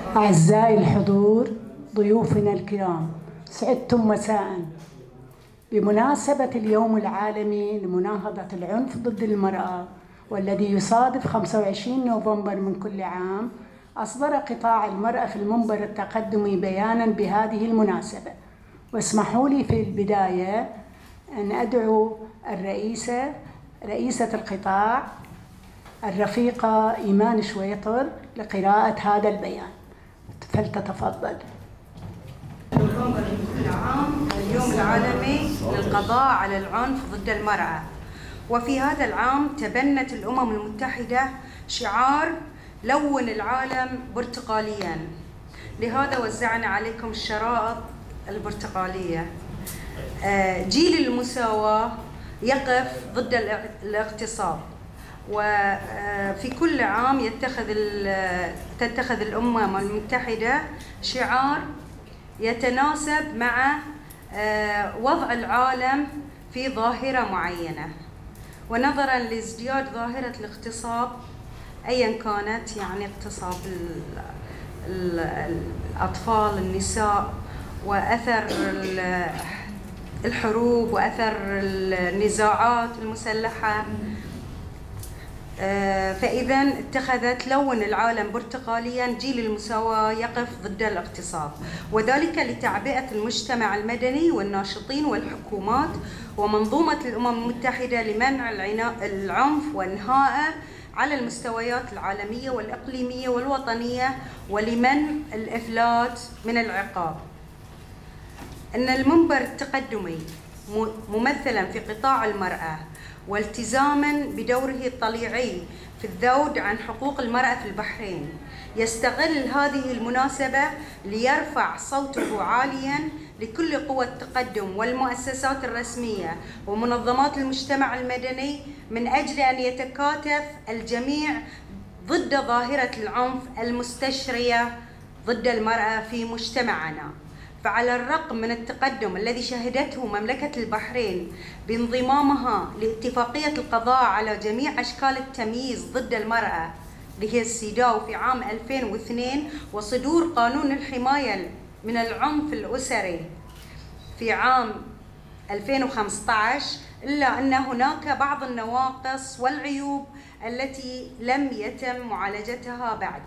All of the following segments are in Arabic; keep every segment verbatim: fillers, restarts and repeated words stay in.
أعزائي الحضور، ضيوفنا الكرام، سعدتم مساء. بمناسبة اليوم العالمي لمناهضة العنف ضد المرأة والذي يصادف خمسة وعشرين نوفمبر من كل عام، أصدر قطاع المرأة في المنبر التقدمي بياناً بهذه المناسبة. واسمحوا لي في البداية أن أدعو الرئيسة رئيسة القطاع الرفيقة إيمان شويطر لقراءة هذا البيان، فلتتفضل. نوفمبر من كل عام اليوم العالمي للقضاء على العنف ضد المرأة، وفي هذا العام تبنت الأمم المتحدة شعار لون العالم برتقالياً، لهذا وزعنا عليكم الشرائط البرتقالية. جيل المساواة يقف ضد الاغتصاب، وفي كل عام يتخذ تتخذ الأمم المتحدة شعار يتناسب مع وضع العالم في ظاهرة معينة. ونظرا لازدياد ظاهرة الاغتصاب أيا كانت، يعني اغتصاب الأطفال النساء وأثر الحروب وأثر النزاعات المسلحة، فإذا اتخذت لون العالم برتقاليا جيل المساواة يقف ضد الاغتصاب، وذلك لتعبئة المجتمع المدني والناشطين والحكومات ومنظومة الأمم المتحدة لمنع العنف وإنهائه على المستويات العالمية والإقليمية والوطنية، ولمنع الإفلات من العقاب. أن المنبر التقدمي ممثلا في قطاع المرأة والتزاما بدوره الطليعي في الذود عن حقوق المرأة في البحرين، يستغل هذه المناسبة ليرفع صوته عاليا لكل قوى التقدم والمؤسسات الرسمية ومنظمات المجتمع المدني من أجل أن يتكاتف الجميع ضد ظاهرة العنف المستشرية ضد المرأة في مجتمعنا. فعلى الرغم من التقدم الذي شهدته مملكة البحرين بانضمامها لاتفاقية القضاء على جميع أشكال التمييز ضد المرأة اللي هي السيداو في عام ألفين واثنين، وصدور قانون الحماية من العنف الأسري في عام ألفين وخمسة عشر، إلا أن هناك بعض النواقص والعيوب التي لم يتم معالجتها بعد.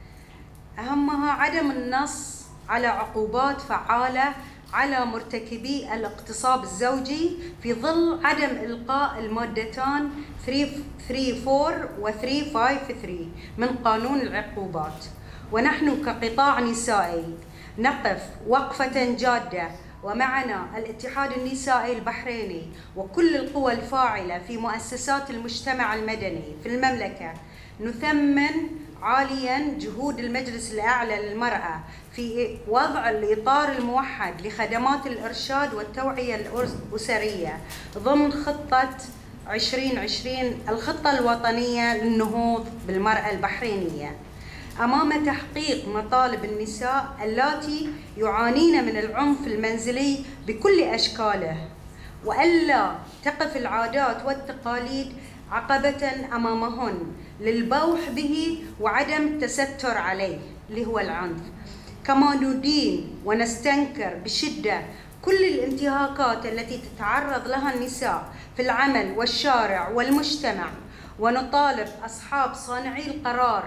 أهمها عدم النص على عقوبات فعالة على مرتكبي الاغتصاب الزوجي في ظل عدم إلقاء المادتان ثلاثة وثلاثين و ثلاثمئة وخمسة وثلاثين من قانون العقوبات. ونحن كقطاع نسائي نقف وقفة جادة، ومعنا الاتحاد النسائي البحريني وكل القوى الفاعلة في مؤسسات المجتمع المدني في المملكة، نثمن عالياً جهود المجلس الأعلى للمرأة في وضع الإطار الموحد لخدمات الإرشاد والتوعية الأسرية ضمن خطة عشرين عشرين، الخطة الوطنية للنهوض بالمرأة البحرينية، أمام تحقيق مطالب النساء اللاتي يعانين من العنف المنزلي بكل أشكاله، وألا تقف العادات والتقاليد عقبة أمامهن للبوح به وعدم التستر عليه اللي هو العنف. كما ندين ونستنكر بشدة كل الانتهاكات التي تتعرض لها النساء في العمل والشارع والمجتمع، ونطالب أصحاب صانعي القرار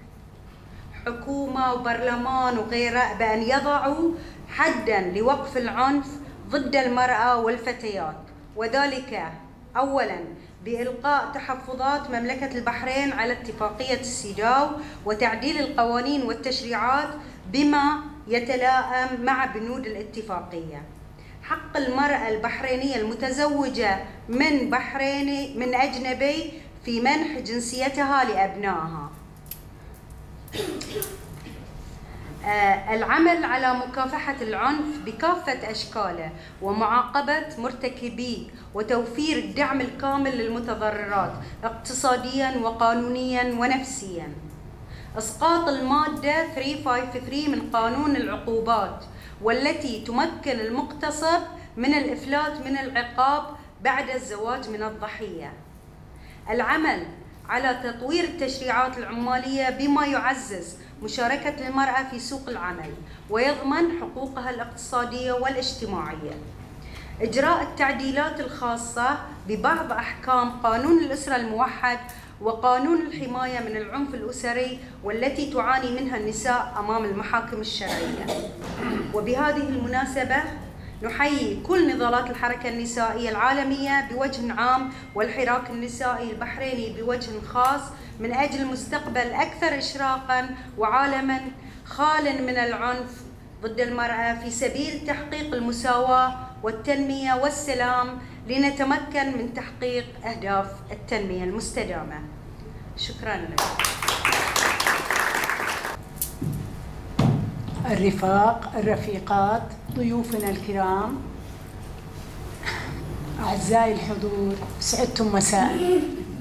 حكومة وبرلمان وغيره بأن يضعوا حداً لوقف العنف ضد المرأة والفتيات، وذلك أولاً بإلقاء تحفظات مملكة البحرين على اتفاقية السيداو وتعديل القوانين والتشريعات بما يتلائم مع بنود الاتفاقية. حق المرأة البحرينية المتزوجة من بحريني من أجنبي في منح جنسيتها لأبنائها. العمل على مكافحة العنف بكافة أشكاله ومعاقبة مرتكبيه وتوفير الدعم الكامل للمتضررات اقتصادياً وقانونياً ونفسياً. إسقاط المادة ثلاثمئة وخمسة وثلاثين من قانون العقوبات والتي تمكن المغتصب من الإفلات من العقاب بعد الزواج من الضحية. العمل على تطوير التشريعات العمالية بما يعزز مشاركة المرأة في سوق العمل ويضمن حقوقها الاقتصادية والاجتماعية. إجراء التعديلات الخاصة ببعض أحكام قانون الأسرة الموحد وقانون الحماية من العنف الأسري والتي تعاني منها النساء أمام المحاكم الشرعية. وبهذه المناسبة نحيي كل نضالات الحركة النسائية العالمية بوجه عام والحراك النسائي البحريني بوجه خاص من أجل مستقبل أكثر إشراقاً وعالماً خال من العنف ضد المرأة في سبيل تحقيق المساواة والتنمية والسلام لنتمكن من تحقيق أهداف التنمية المستدامة. شكراً لك. الرفاق، الرفيقات، ضيوفنا الكرام، أعزائي الحضور، سعدتم مساء.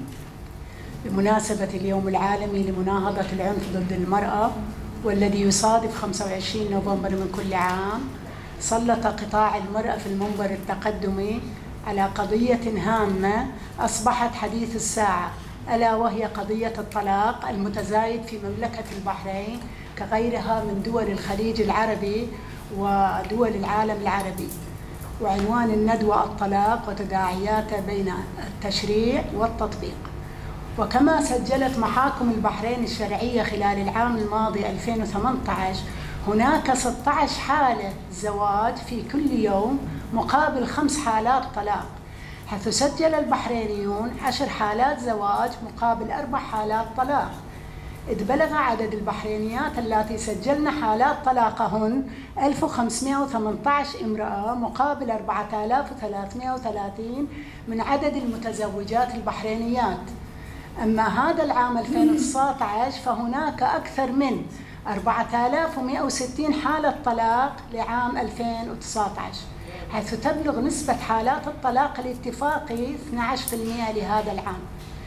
بمناسبة اليوم العالمي لمناهضة العنف ضد المرأة والذي يصادف خمسة وعشرين نوفمبر من كل عام، سلط قطاع المرأة في المنبر التقدمي على قضية هامة أصبحت حديث الساعة، ألا وهي قضية الطلاق المتزايد في مملكة البحرين كغيرها من دول الخليج العربي ودول العالم العربي. وعنوان الندوة الطلاق وتداعياته بين التشريع والتطبيق. وكما سجلت محاكم البحرين الشرعية خلال العام الماضي ألفين وثمانية عشر هناك ستة عشر حالة زواج في كل يوم مقابل خمس حالات طلاق، حيث سجل البحرينيون عشر حالات زواج مقابل أربع حالات طلاق، إذ بلغ عدد البحرينيات اللاتي سجلن حالات طلاقهن ألف وخمسمائة وثمانية عشر امرأة مقابل أربعة آلاف وثلاثمائة وثلاثين من عدد المتزوجات البحرينيات. أما هذا العام ألفين وتسعة عشر فهناك أكثر من أربعة آلاف ومائة وستين حالة طلاق لعام ألفين وتسعة عشر، حيث تبلغ نسبة حالات الطلاق الاتفاقي اثني عشر بالمئة لهذا العام.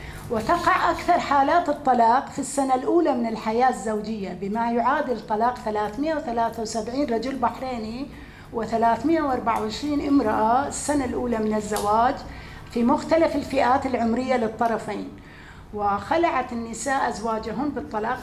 وتقع أكثر حالات الطلاق في السنة الأولى من الحياة الزوجية بما يعادل طلاق ثلاثمائة وثلاثة وسبعين رجل بحريني وثلاثمائة وأربعة وعشرين امرأة السنة الأولى من الزواج في مختلف الفئات العمرية للطرفين. وخلعت النساء أزواجهن بالطلاق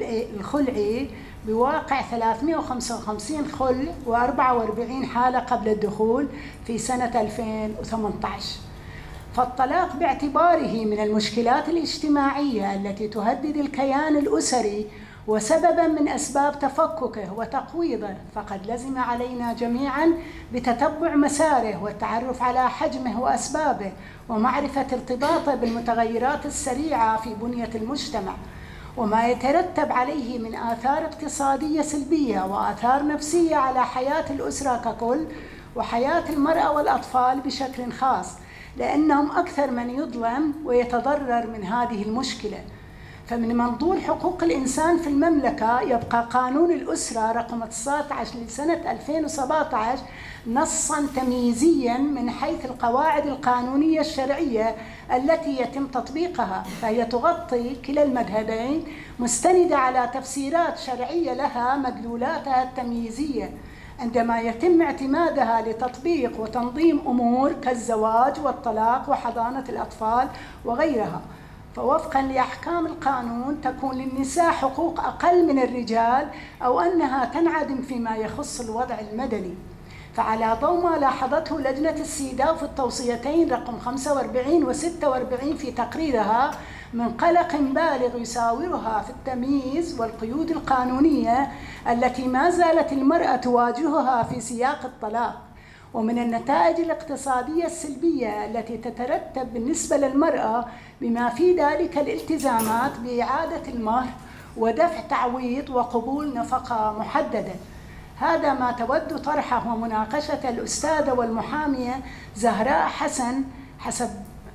الخلعي بواقع ثلاثمائة وخمسة وخمسين خلع وأربعة وأربعين حالة قبل الدخول في سنة ألفين وثمانية عشر. فالطلاق باعتباره من المشكلات الاجتماعية التي تهدد الكيان الأسري وسببا من أسباب تفككه وتقويضه، فقد لزم علينا جميعا بتتبع مساره والتعرف على حجمه وأسبابه ومعرفة ارتباطه بالمتغيرات السريعة في بنية المجتمع وما يترتب عليه من آثار اقتصادية سلبية وآثار نفسية على حياة الأسرة ككل وحياة المرأة والأطفال بشكل خاص، لأنهم أكثر من يظلم ويتضرر من هذه المشكلة. فمن منظور حقوق الإنسان في المملكة يبقى قانون الأسرة رقم تسعة عشر لسنة ألفين وسبعة عشر نصاً تمييزياً من حيث القواعد القانونية الشرعية التي يتم تطبيقها، فهي تغطي كلا المذهبين مستندة على تفسيرات شرعية لها مدلولاتها التمييزية عندما يتم اعتمادها لتطبيق وتنظيم أمور كالزواج والطلاق وحضانة الأطفال وغيرها. فوفقاً لأحكام القانون تكون للنساء حقوق أقل من الرجال أو أنها تنعدم فيما يخص الوضع المدني. فعلى ضوء ما لاحظته لجنة السيداو في التوصيتين رقم خمسة وأربعين و ستة وأربعين في تقريرها من قلق بالغ يساورها في التمييز والقيود القانونية التي ما زالت المرأة تواجهها في سياق الطلاق، ومن النتائج الاقتصادية السلبية التي تترتب بالنسبة للمرأة بما في ذلك الالتزامات بإعادة المهر ودفع تعويض وقبول نفقة محددة. هذا ما تود طرحه ومناقشة الأستاذة والمحامية زهراء حسن حسب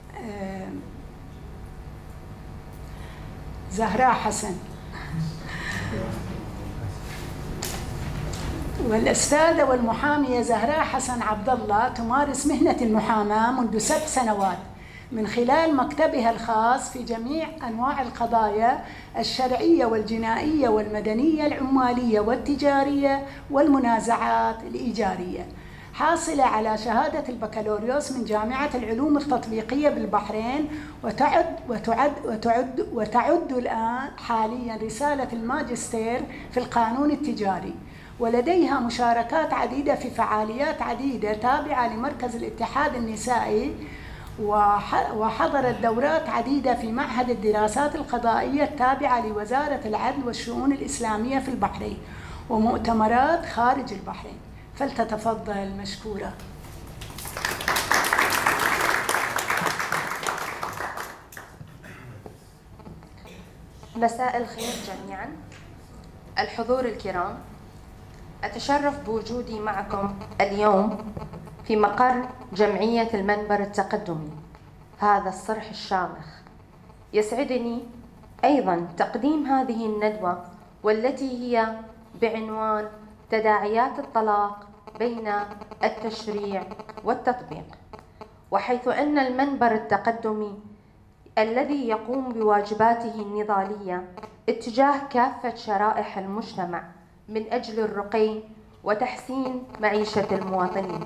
زهراء حسن والأستاذة والمحامية زهراء حسن عبد الله تمارس مهنة المحاماة منذ سبع سنوات من خلال مكتبها الخاص في جميع أنواع القضايا الشرعية والجنائية والمدنية العمالية والتجارية والمنازعات الإيجارية، حاصلة على شهادة البكالوريوس من جامعة العلوم التطبيقية بالبحرين، وتعد وتعد وتعد وتعد الآن حاليا رسالة الماجستير في القانون التجاري، ولديها مشاركات عديدة في فعاليات عديدة تابعة لمركز الاتحاد النسائي، وحضرت دورات عديدة في معهد الدراسات القضائية التابعة لوزارة العدل والشؤون الإسلامية في البحرين، ومؤتمرات خارج البحرين. فلتتفضل مشكورة. مساء الخير جميعا. الحضور الكرام، أتشرف بوجودي معكم اليوم في مقر جمعية المنبر التقدمي، هذا الصرح الشامخ. يسعدني أيضا تقديم هذه الندوة والتي هي بعنوان تداعيات الطلاق بين التشريع والتطبيق، وحيث أن المنبر التقدمي الذي يقوم بواجباته النضالية اتجاه كافة شرائح المجتمع من أجل الرقي وتحسين معيشة المواطنين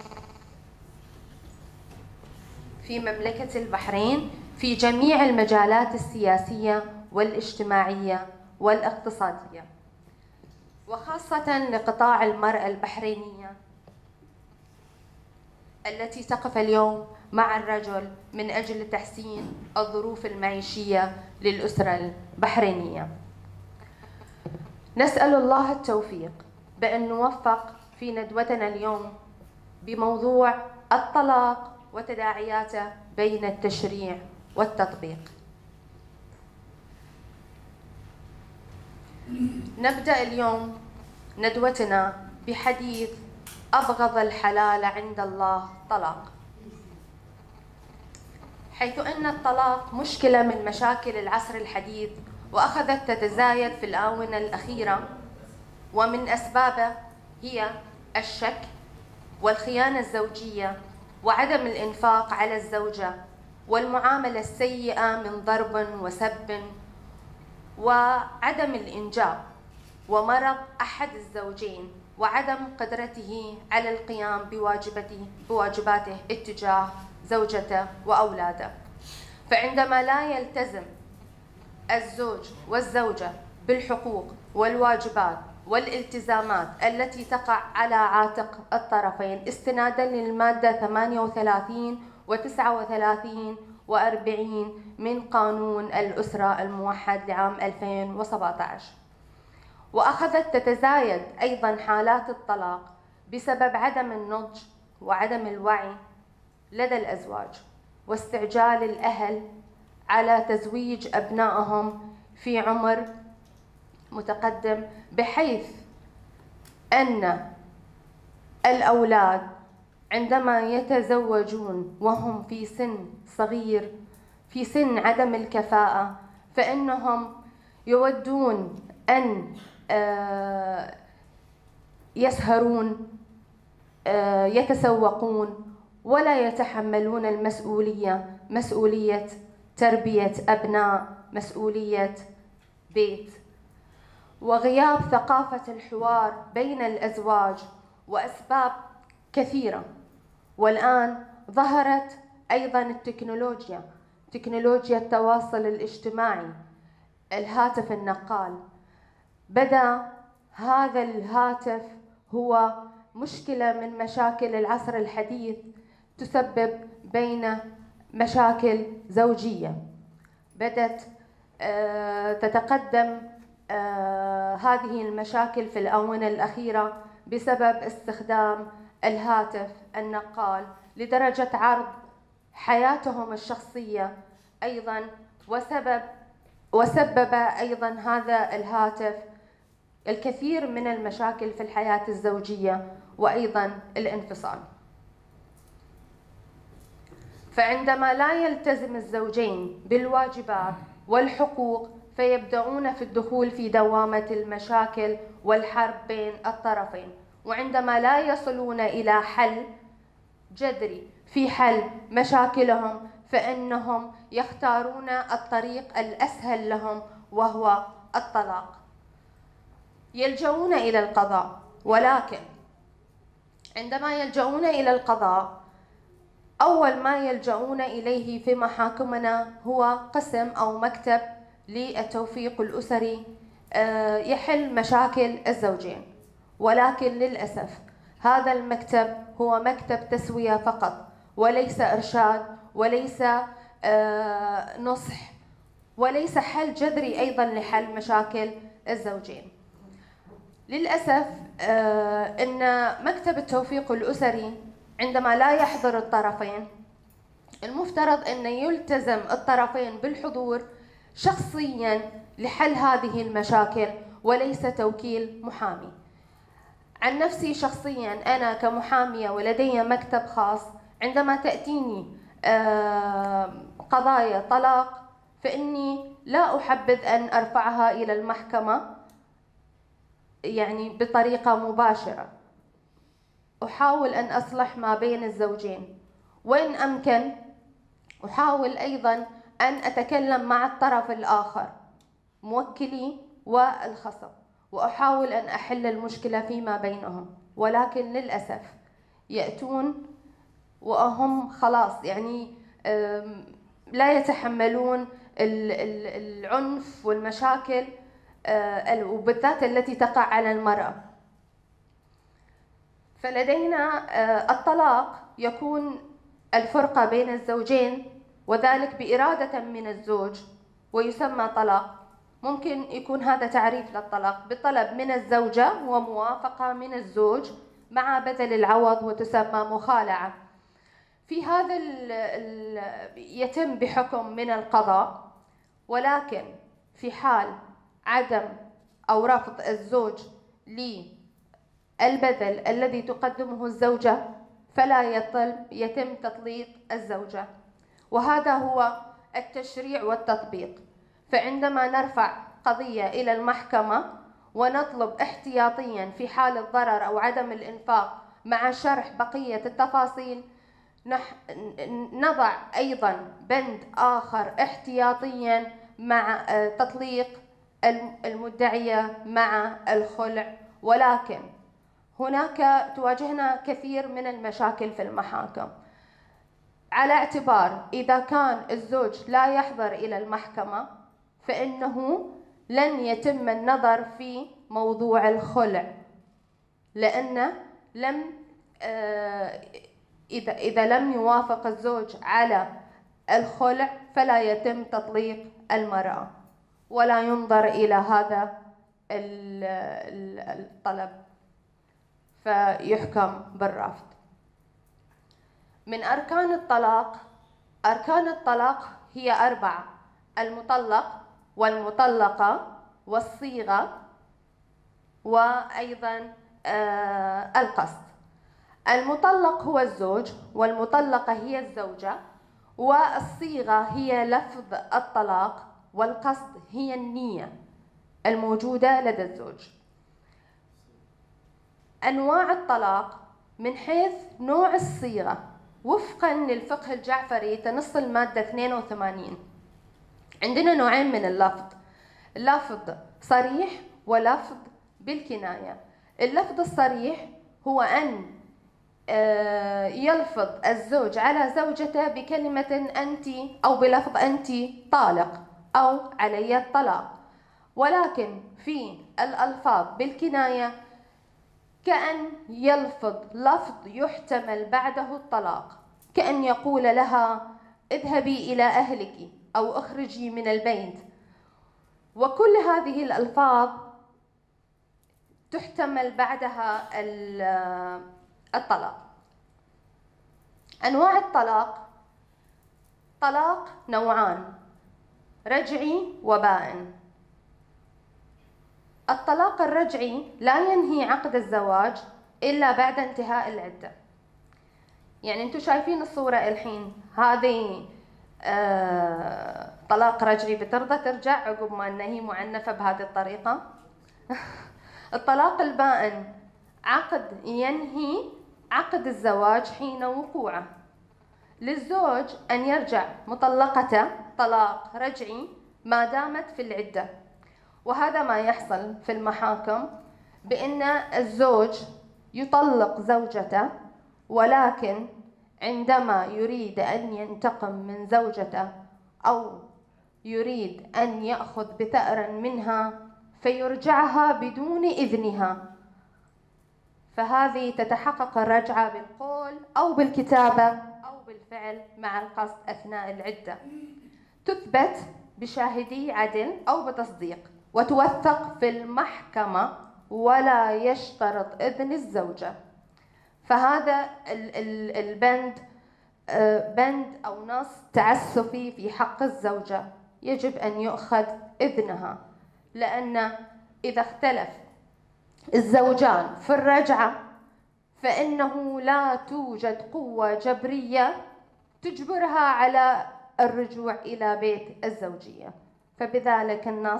في مملكة البحرين في جميع المجالات السياسية والاجتماعية والاقتصادية، وخاصة لقطاع المرأة البحرينية التي تقف اليوم مع الرجل من أجل تحسين الظروف المعيشية للأسرة البحرينية. نسأل الله التوفيق بأن نوفق في ندوتنا اليوم بموضوع الطلاق وتداعياته بين التشريع والتطبيق. نبدأ اليوم ندوتنا بحديث أبغض الحلال عند الله طلاق، حيث أن الطلاق مشكلة من مشاكل العصر الحديث، وأخذت تتزايد في الآونة الأخيرة، ومن أسبابه هي الشك والخيانة الزوجية وعدم الإنفاق على الزوجة والمعاملة السيئة من ضرب وسب وعدم الإنجاب ومرض أحد الزوجين وعدم قدرته على القيام بواجبته بواجباته اتجاه زوجته وأولاده. فعندما لا يلتزم الزوج والزوجة بالحقوق والواجبات والالتزامات التي تقع على عاتق الطرفين استنادا للمادة ثمانية وثلاثين وتسعة وثلاثين وأربعين من قانون الأسرة الموحد لعام ألفين وسبعة عشر، وأخذت تتزايد أيضا حالات الطلاق بسبب عدم النضج وعدم الوعي لدى الأزواج واستعجال الأهل على تزويج أبنائهم في عمر متقدم، بحيث أن الأولاد عندما يتزوجون وهم في سن صغير في سن عدم الكفاءة فإنهم يودون أن يسهرون يتسوقون ولا يتحملون المسؤولية، مسؤولية تربية أبناء، مسؤولية بيت، وغياب ثقافة الحوار بين الأزواج وأسباب كثيرة. والآن ظهرت أيضا التكنولوجيا، تكنولوجيا التواصل الاجتماعي، الهاتف النقال. بدأ هذا الهاتف هو مشكلة من مشاكل العصر الحديث تسبب بين مشاكل زوجية. بدأت تتقدم هذه المشاكل في الآونة الأخيرة بسبب استخدام الهاتف النقال لدرجة عرض حياتهم الشخصية أيضا، وسبب وسبب أيضا هذا الهاتف الكثير من المشاكل في الحياة الزوجية وأيضا الانفصال. فعندما لا يلتزم الزوجين بالواجبات والحقوق فيبدأون في الدخول في دوامة المشاكل والحرب بين الطرفين، وعندما لا يصلون إلى حل جذري في حل مشاكلهم فإنهم يختارون الطريق الأسهل لهم وهو الطلاق. يلجؤون إلى القضاء، ولكن عندما يلجؤون إلى القضاء أول ما يلجؤون إليه في محاكمنا هو قسم أو مكتب للتوفيق الأسري يحل مشاكل الزوجين، ولكن للأسف هذا المكتب هو مكتب تسوية فقط، وليس إرشاد، وليس نصح، وليس حل جذري أيضا لحل مشاكل الزوجين. للأسف أن مكتب التوفيق الأسري عندما لا يحضر الطرفين، المفترض أن يلتزم الطرفين بالحضور شخصيا لحل هذه المشاكل وليس توكيل محامي. عن نفسي شخصيا أنا كمحامية ولدي مكتب خاص، عندما تأتيني قضايا طلاق فإني لا أحبذ أن أرفعها إلى المحكمة يعني بطريقة مباشرة، أحاول أن أصلح ما بين الزوجين، وإن أمكن أحاول أيضا أن أتكلم مع الطرف الآخر موكلي والخصم، وأحاول أن أحل المشكلة فيما بينهم، ولكن للأسف يأتون وهم خلاص يعني لا يتحملون العنف والمشاكل وبالذات التي تقع على المرأة. فلدينا الطلاق يكون الفرقة بين الزوجين، وذلك بإرادة من الزوج ويسمى طلاق. ممكن يكون هذا تعريف للطلاق بطلب من الزوجة وموافقة من الزوج مع بذل العوض وتسمى مخالعة. في هذا ال ال يتم بحكم من القضاء، ولكن في حال عدم أو رفض الزوج للبذل الذي تقدمه الزوجة فلا يتم تطليق الزوجة، وهذا هو التشريع والتطبيق. فعندما نرفع قضية إلى المحكمة ونطلب احتياطيا في حال الضرر أو عدم الإنفاق مع شرح بقية التفاصيل، نضع أيضا بند آخر احتياطيا مع تطليق المدعية مع الخلع. ولكن هناك تواجهنا كثير من المشاكل في المحاكم، على اعتبار إذا كان الزوج لا يحضر إلى المحكمة فإنه لن يتم النظر في موضوع الخلع، لأن لم إذا إذا لم يوافق الزوج على الخلع فلا يتم تطليق المرأة ولا ينظر إلى هذا الطلب فيحكم بالرفض. من أركان الطلاق، أركان الطلاق هي أربعة: المطلق والمطلقة والصيغة وأيضا آه القصد. المطلق هو الزوج، والمطلقة هي الزوجة، والصيغة هي لفظ الطلاق، والقصد هي النية الموجودة لدى الزوج. أنواع الطلاق من حيث نوع الصيغة وفقا للفقه الجعفري تنص المادة اثنين وثمانين عندنا نوعين من اللفظ: لفظ صريح ولفظ بالكناية. اللفظ الصريح هو أن يلفظ الزوج على زوجته بكلمة أنت أو بلفظ أنت طالق أو علي الطلاق. ولكن في الألفاظ بالكناية كأن يلفظ لفظ يحتمل بعده الطلاق، كأن يقول لها اذهبي إلى أهلك أو اخرجي من البيت. وكل هذه الألفاظ تحتمل بعدها الطلاق. أنواع الطلاق: طلاق نوعان: رجعي وبائن. الطلاق الرجعي لا ينهي عقد الزواج إلا بعد انتهاء العدة. يعني انتم شايفين الصورة الحين، هذه آه طلاق رجعي، بترضى ترجع عقب ما أنها هي معنفة بهذه الطريقة. الطلاق البائن عقد ينهي عقد الزواج حين وقوعه. للزوج أن يرجع مطلقته طلاق رجعي ما دامت في العدة، وهذا ما يحصل في المحاكم، بأن الزوج يطلق زوجته، ولكن عندما يريد أن ينتقم من زوجته أو يريد أن يأخذ بثأر منها فيرجعها بدون إذنها، فهذه تتحقق الرجعة بالقول أو بالكتابة أو بالفعل مع القصد أثناء العدة، تثبت بشاهدي عدل أو بتصديق، وتوثق في المحكمة ولا يشترط إذن الزوجة. فهذا البند بند أو نص تعسفي في حق الزوجة، يجب أن يؤخذ إذنها، لأن إذا اختلف الزوجان في الرجعة فإنه لا توجد قوة جبرية تجبرها على الرجوع إلى بيت الزوجية، فبذلك النص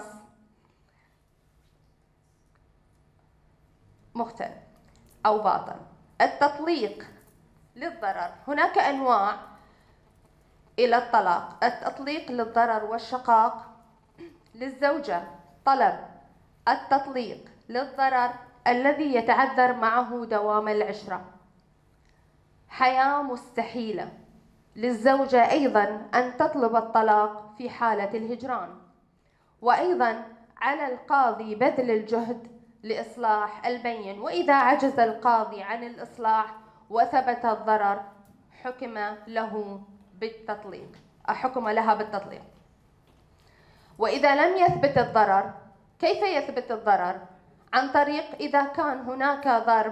مختلف أو باطل. التطليق للضرر، هناك أنواع إلى الطلاق. التطليق للضرر والشقاق للزوجة طلب التطليق للضرر الذي يتعذر معه دوام العشرة، حياة مستحيلة للزوجة أيضا أن تطلب الطلاق في حالة الهجران، وأيضا على القاضي بذل الجهد لإصلاح البين، وإذا عجز القاضي عن الإصلاح وثبت الضرر حكم له بالتطليق، حكم لها بالتطليق. وإذا لم يثبت الضرر، كيف يثبت الضرر؟ عن طريق إذا كان هناك ضرب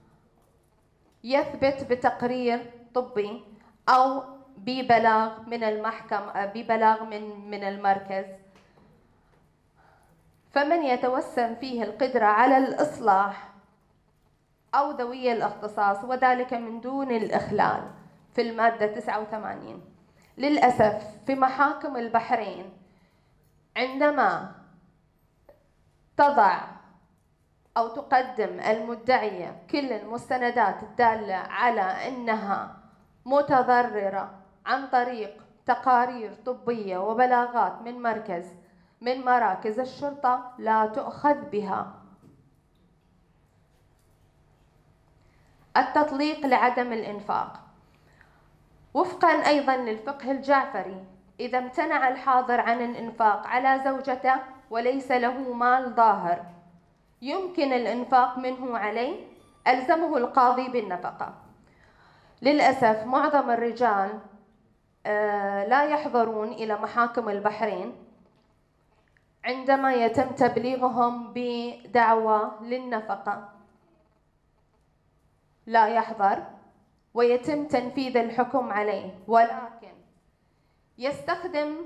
يثبت بتقرير طبي أو ببلاغ من المحكمة، ببلاغ من من المركز، فمن يتوسم فيه القدرة على الإصلاح أو ذوي الاختصاص، وذلك من دون الإخلال في المادة تسعة وثمانين. للأسف في محاكم البحرين عندما تضع أو تقدم المدعية كل المستندات الدالة على أنها متضررة عن طريق تقارير طبية وبلاغات من مركز من مراكز الشرطة، لا تؤخذ بها. التطليق لعدم الإنفاق، وفقا أيضا للفقه الجعفري، إذا امتنع الحاضر عن الإنفاق على زوجته وليس له مال ظاهر يمكن الإنفاق منه عليه، ألزمه القاضي بالنفقة. للأسف معظم الرجال لا يحضرون إلى محاكم البحرين عندما يتم تبليغهم بدعوى للنفقة، لا يحضر ويتم تنفيذ الحكم عليه، ولكن يستخدم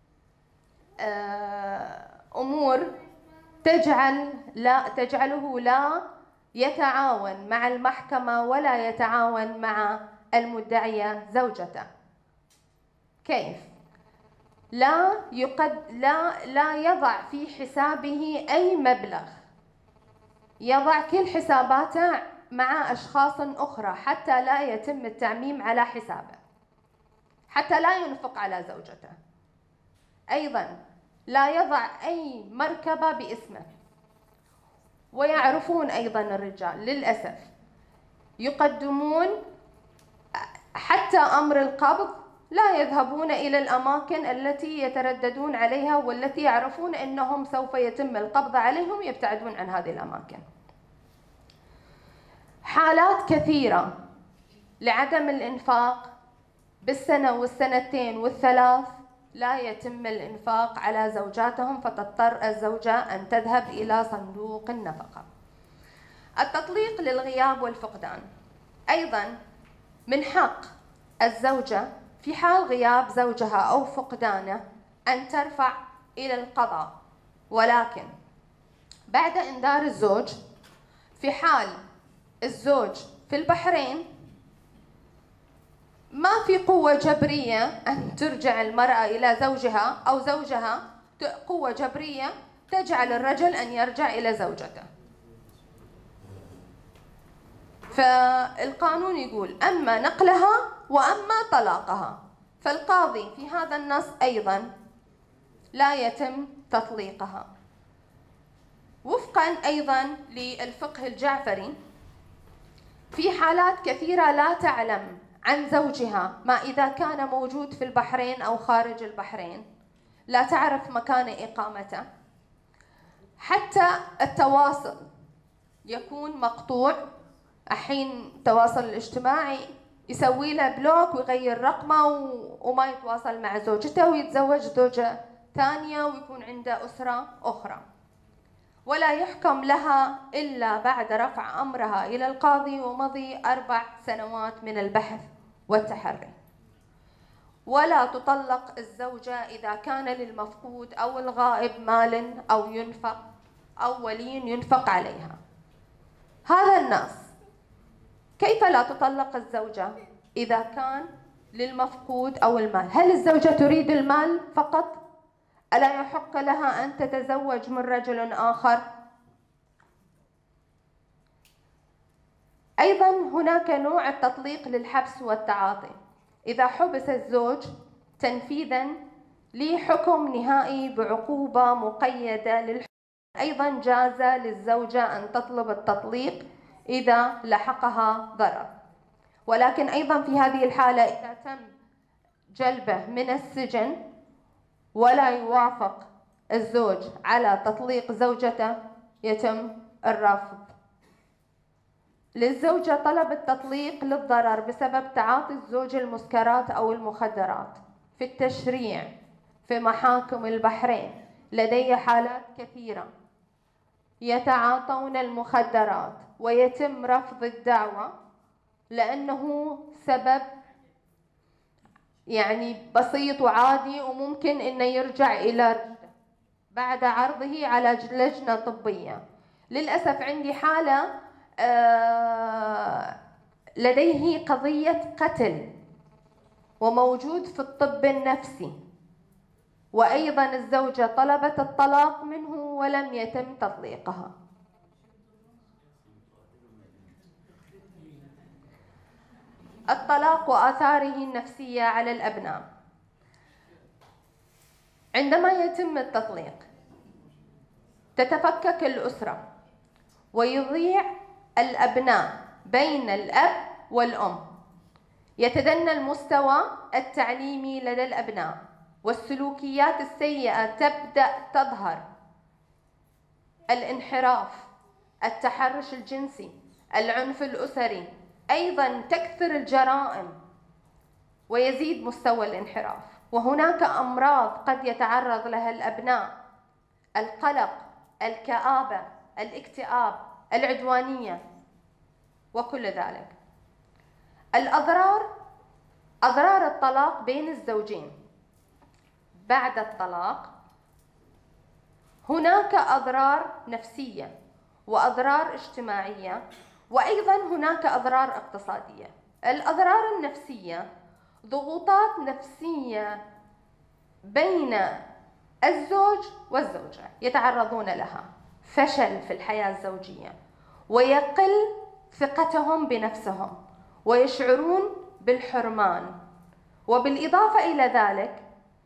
أمور تجعل لا تجعله لا يتعاون مع المحكمة ولا يتعاون مع المدعية زوجته. كيف؟ لا يقد لا لا يضع في حسابه أي مبلغ، يضع كل حساباته مع أشخاص أخرى حتى لا يتم التعميم على حسابه، حتى لا ينفق على زوجته. أيضا لا يضع أي مركبة باسمه. ويعرفون أيضا الرجال للأسف يقدمون حتى أمر القبض، لا يذهبون إلى الأماكن التي يترددون عليها والتي يعرفون أنهم سوف يتم القبض عليهم، يبتعدون عن هذه الأماكن. حالات كثيرة لعدم الإنفاق بالسنة والسنتين والثلاث لا يتم الإنفاق على زوجاتهم، فتضطر الزوجة أن تذهب إلى صندوق النفقة. التطليق للغياب والفقدان، أيضا من حق الزوجة في حال غياب زوجها أو فقدانه أن ترفع إلى القضاء، ولكن بعد إنذار الزوج. في حال الزوج في البحرين ما في قوة جبرية أن ترجع المرأة إلى زوجها أو زوجها قوة جبرية تجعل الرجل أن يرجع إلى زوجته. فالقانون يقول أما نقلها وأما طلاقها، فالقاضي في هذا النص أيضا لا يتم تطليقها. وفقا أيضا للفقه الجعفري في حالات كثيرة لا تعلم عن زوجها ما إذا كان موجود في البحرين أو خارج البحرين، لا تعرف مكان إقامته، حتى التواصل يكون مقطوع. الحين التواصل الاجتماعي يسوي له بلوك ويغير رقمه وما يتواصل مع زوجته ويتزوج زوجة ثانية ويكون عنده أسرة أخرى، ولا يحكم لها إلا بعد رفع أمرها إلى القاضي ومضي أربع سنوات من البحث والتحري. ولا تطلق الزوجة إذا كان للمفقود أو الغائب مال أو ينفق أو ولي ينفق عليها. هذا النص. كيف لا تطلق الزوجة إذا كان للمفقود أو المال؟ هل الزوجة تريد المال فقط؟ ألا يحق لها أن تتزوج من رجل آخر؟ أيضا هناك نوع التطليق للحبس والتعاطي. إذا حبس الزوج تنفيذا لحكم نهائي بعقوبة مقيدة للحكم، أيضا جاز للزوجة أن تطلب التطليق إذا لحقها ضرر. ولكن أيضا في هذه الحالة إذا تم جلبه من السجن ولا يوافق الزوج على تطليق زوجته يتم الرفض. للزوجة طلب التطليق للضرر بسبب تعاطي الزوج المسكرات أو المخدرات. في التشريع في محاكم البحرين لدي حالات كثيرة يتعاطون المخدرات ويتم رفض الدعوة لأنه سبب يعني بسيط وعادي وممكن إنه يرجع إلى رشده بعد عرضه على لجنة طبية. للأسف عندي حالة آه لديه قضية قتل وموجود في الطب النفسي، وأيضا الزوجة طلبت الطلاق منه ولم يتم تطليقها. الطلاق وآثاره النفسية على الأبناء. عندما يتم التطليق تتفكك الأسرة ويضيع الأبناء بين الأب والأم، يتدنى المستوى التعليمي لدى الأبناء والسلوكيات السيئة تبدأ تظهر، الانحراف، التحرش الجنسي، العنف الأسري، أيضا تكثر الجرائم ويزيد مستوى الانحراف. وهناك أمراض قد يتعرض لها الأبناء: القلق، الكآبة، الاكتئاب، العدوانية وكل ذلك. الأضرار، أضرار الطلاق بين الزوجين. بعد الطلاق هناك أضرار نفسية وأضرار اجتماعية، وأيضا هناك أضرار اقتصادية. الأضرار النفسية ضغوطات نفسية بين الزوج والزوجة يتعرضون لها، فشل في الحياة الزوجية، ويقل ثقتهم بنفسهم ويشعرون بالحرمان، وبالإضافة إلى ذلك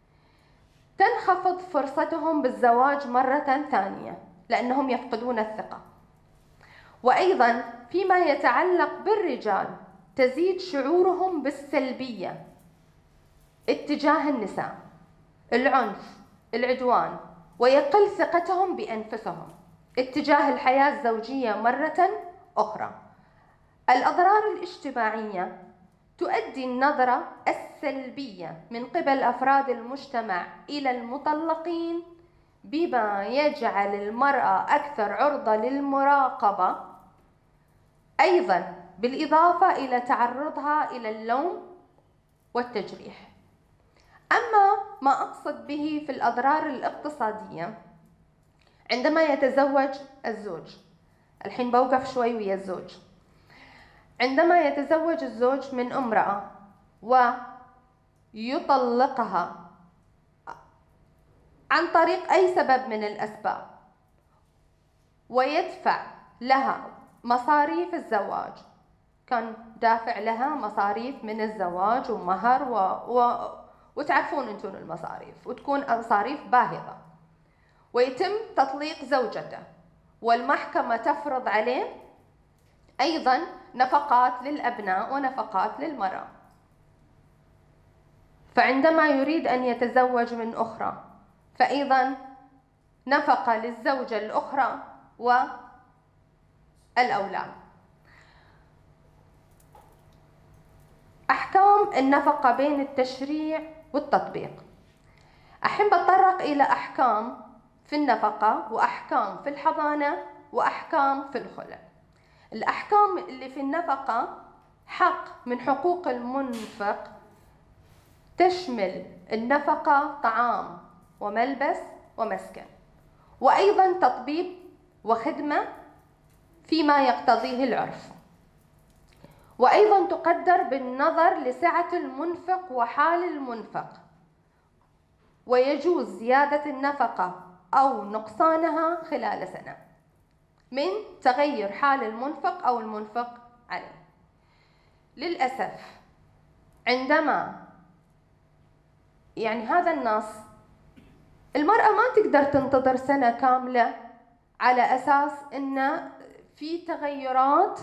تنخفض فرصتهم بالزواج مرة ثانية لأنهم يفقدون الثقة. وأيضا فيما يتعلق بالرجال تزيد شعورهم بالسلبية اتجاه النساء، العنف، العدوان، ويقل ثقتهم بأنفسهم اتجاه الحياة الزوجية مرة أخرى. الأضرار الاجتماعية تؤدي النظرة السلبية من قبل أفراد المجتمع إلى المطلقين بما يجعل المرأة أكثر عرضة للمراقبة، أيضا بالإضافة إلى تعرضها إلى اللوم والتجريح. أما ما أقصد به في الأضرار الاقتصادية، عندما يتزوج الزوج، الحين بوقف شوي ويا الزوج، عندما يتزوج الزوج من امرأة ويطلقها عن طريق أي سبب من الأسباب ويدفع لها مصاريف الزواج، كان دافع لها مصاريف من الزواج ومهر و... و... وتعرفون انتم المصاريف، وتكون مصاريف باهظة، ويتم تطليق زوجته والمحكمة تفرض عليه أيضا نفقات للأبناء ونفقات للمرأة. فعندما يريد أن يتزوج من أخرى فأيضا نفقة للزوجة الأخرى والأولاد. أحكام النفقة بين التشريع والتطبيق. أحب أتطرق إلى أحكام في النفقة وأحكام في الحضانة وأحكام في الخلع. الأحكام اللي في النفقة حق من حقوق المنفق تشمل النفقة طعام وملبس ومسكن، وأيضا تطبيب وخدمة فيما يقتضيه العرف، وأيضا تقدر بالنظر لسعة المنفق وحال المنفق، ويجوز زيادة النفقة أو نقصانها خلال سنة من تغير حال المنفق أو المنفق عليه. للأسف عندما يعني هذا النص المرأة ما تقدر تنتظر سنة كاملة على أساس أن في تغيرات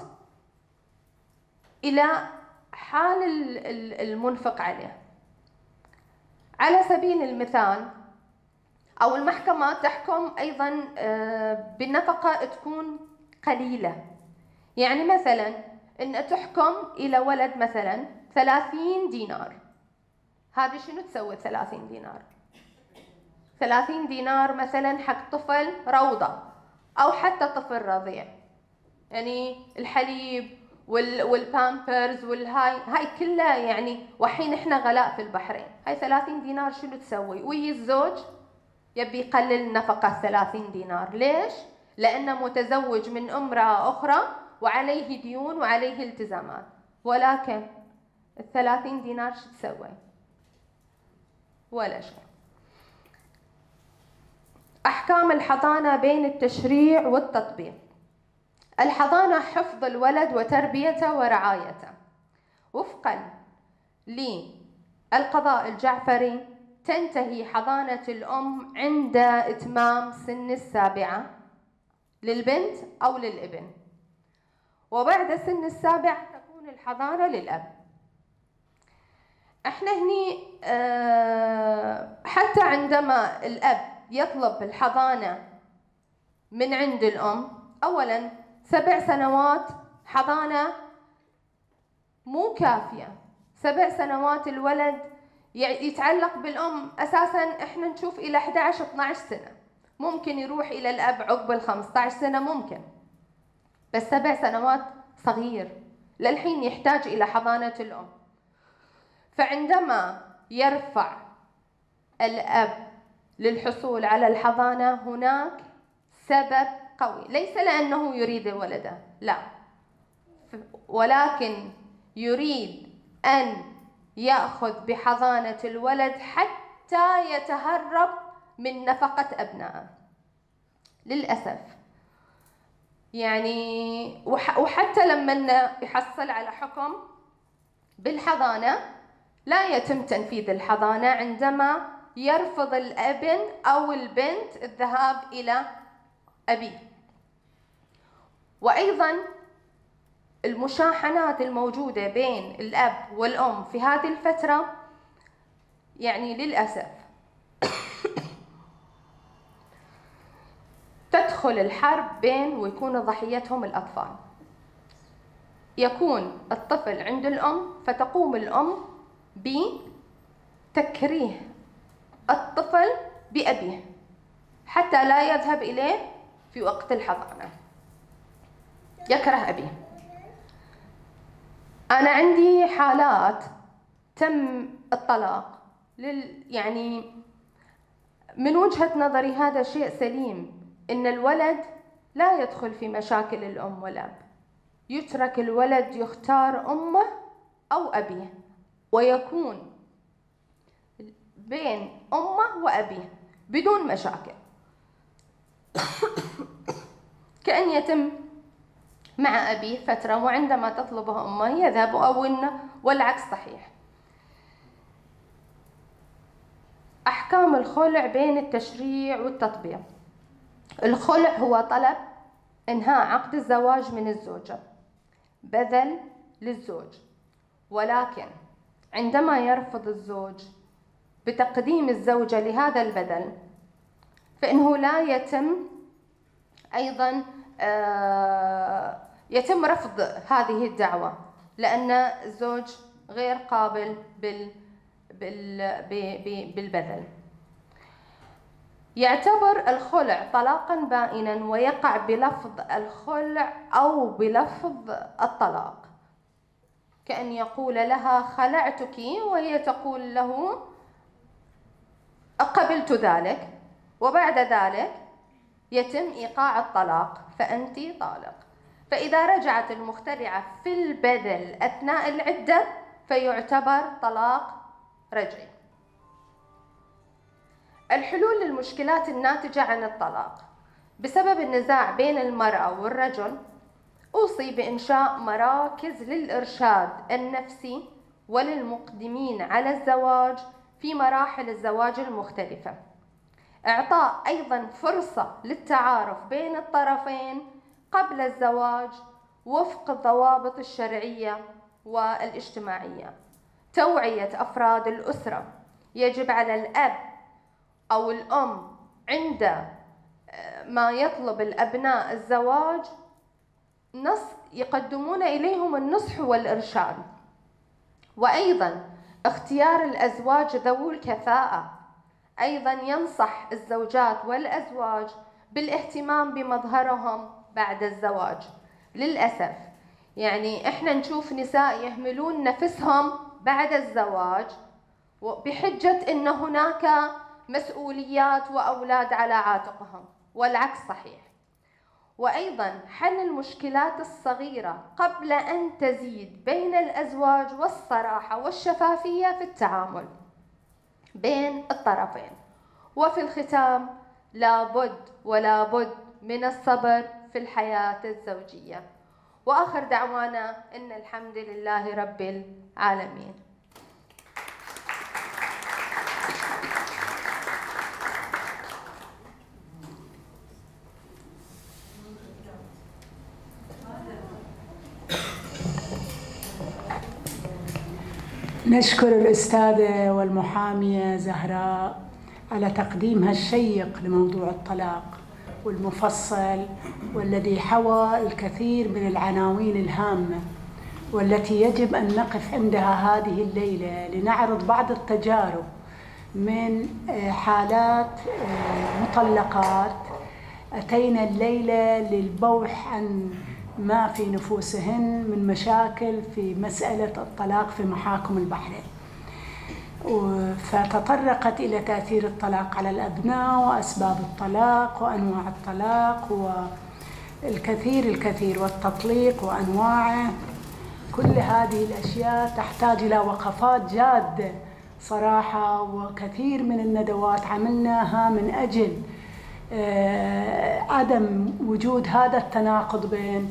إلى حال المنفق عليه. على سبيل المثال أو المحكمة تحكم أيضا بالنفقة تكون قليلة، يعني مثلا أن تحكم إلى ولد مثلا ثلاثين دينار. هذه شنو تسوي ثلاثين دينار؟ ثلاثين دينار مثلا حق طفل روضة أو حتى طفل رضيع، يعني الحليب والبامبرز والهاي هاي كلها، يعني وحين احنا غلاء في البحرين، هاي ثلاثين دينار شنو تسوي؟ وهي الزوج يبي يقلل نفقة ثلاثين دينار. ليش؟ لأنه متزوج من امرأة أخرى وعليه ديون وعليه التزامات. ولكن الثلاثين دينار شو تسوي؟ ولا شيء. أحكام الحضانة بين التشريع والتطبيق. الحضانة حفظ الولد وتربيته ورعايته. وفقا للقضاء الجعفري تنتهي حضانة الأم عند إتمام سن السابعة للبنت أو للابن، وبعد سن السابعة تكون الحضانة للأب. احنا هني حتى عندما الأب يطلب الحضانة من عند الأم، أولا سبع سنوات حضانة مو كافية. سبع سنوات الولد يتعلق بالأم أساسا احنا نشوف إلى إحدى عشر اثنتي عشرة سنة، ممكن يروح إلى الأب عقب الخمسة عشر سنة ممكن، بس سبع سنوات صغير للحين يحتاج إلى حضانة الأم. فعندما يرفع الأب للحصول على الحضانة هناك سبب قوي، ليس لأنه يريد ولده، لا، ولكن يريد أن يأخذ بحضانة الولد حتى يتهرب من نفقة أبنائه. للأسف يعني وحتى لما يحصل على حكم بالحضانة لا يتم تنفيذ الحضانة عندما يرفض الابن أو البنت الذهاب إلى أبيه. وأيضا المشاحنات الموجودة بين الأب والأم في هذه الفترة يعني للأسف تدخل الحرب بين ويكون ضحيتهم الأطفال. يكون الطفل عند الأم فتقوم الأم بتكريه الطفل بأبيه حتى لا يذهب إليه في وقت الحضانة، يكره أبيه. أنا عندي حالات تم الطلاق لل يعني من وجهة نظري هذا شيء سليم، إن الولد لا يدخل في مشاكل الأم والأب، يترك الولد يختار أمه أو أبيه ويكون بين أمه وأبيه بدون مشاكل كأن يتم مع أبيه فترة وعندما تطلبه أمه يذهب أو إنه والعكس صحيح. أحكام الخلع بين التشريع والتطبيق. الخلع هو طلب إنهاء عقد الزواج من الزوجة. بذل للزوج، ولكن عندما يرفض الزوج بتقديم الزوجة لهذا البذل فإنه لا يتم أيضا يتم رفض هذه الدعوة، لأن الزوج غير قابل بال بالبذل. يعتبر الخلع طلاقا بائنا ويقع بلفظ الخلع أو بلفظ الطلاق، كأن يقول لها خلعتك وهي تقول له قبلت ذلك، وبعد ذلك يتم إيقاع الطلاق فأنت طالق. فإذا رجعت المخترعة في البذل أثناء العدة فيعتبر طلاق رجعي. الحلول للمشكلات الناتجة عن الطلاق بسبب النزاع بين المرأة والرجل: أوصي بإنشاء مراكز للإرشاد النفسي وللمقدمين على الزواج في مراحل الزواج المختلفة، إعطاء أيضا فرصة للتعارف بين الطرفين قبل الزواج وفق الضوابط الشرعية والاجتماعية، توعية أفراد الأسرة. يجب على الأب أو الأم عند ما يطلب الأبناء الزواج نص يقدمون إليهم النصح والإرشاد، وأيضا اختيار الأزواج ذوو الكفاءة. أيضا ينصح الزوجات والأزواج بالاهتمام بمظهرهم بعد الزواج. للأسف يعني إحنا نشوف نساء يهملون نفسهم بعد الزواج بحجة أن هناك مسؤوليات وأولاد على عاتقهم، والعكس صحيح. وأيضا حل المشكلات الصغيرة قبل أن تزيد بين الأزواج، والصراحة والشفافية في التعامل بين الطرفين. وفي الختام، لابد ولا بد من الصبر في الحياة الزوجية. وآخر دعوانا إن الحمد لله رب العالمين. نشكر الأستاذة والمحامية زهراء على تقديمها الشيق لموضوع الطلاق والمفصل، والذي حوى الكثير من العناوين الهامة والتي يجب أن نقف عندها هذه الليلة لنعرض بعض التجارب من حالات مطلقات أتينا الليلة للبوح عن ما في نفوسهن من مشاكل في مسألة الطلاق في محاكم البحرين، فتطرقت إلى تأثير الطلاق على الأبناء وأسباب الطلاق وأنواع الطلاق والكثير الكثير والتطليق وأنواعه. كل هذه الأشياء تحتاج إلى وقفات جادة صراحة، وكثير من الندوات عملناها من أجل عدم وجود هذا التناقض بين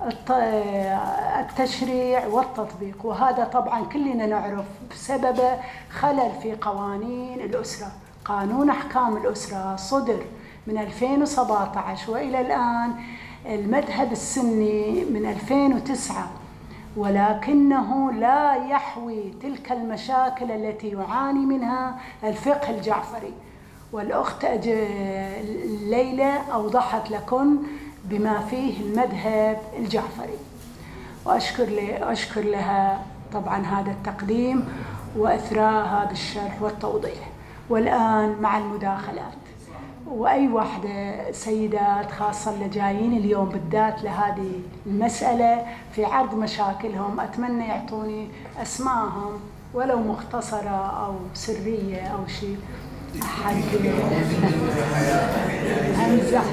التشريع والتطبيق، وهذا طبعا كلنا نعرف بسبب خلل في قوانين الأسرة. قانون أحكام الأسرة صدر من ألفين وسبعة عشر وإلى الآن المذهب السني من ألفين وتسعة، ولكنه لا يحوي تلك المشاكل التي يعاني منها الفقه الجعفري. والأخت الليلة أوضحت لكم بما فيه المذهب الجعفري، وأشكر أشكر لها طبعا هذا التقديم وإثراء هذا الشرح والتوضيح. والآن مع المداخلات، وأي واحدة سيدات خاصة اللي جايين اليوم بالذات لهذه المسألة في عرض مشاكلهم، أتمنى يعطوني أسماءهم ولو مختصرة أو سرية أو شيء. أحد أمزح.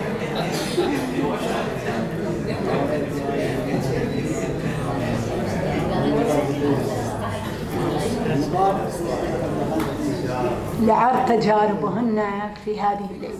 لعرض تجاربهن في هذه الليلة.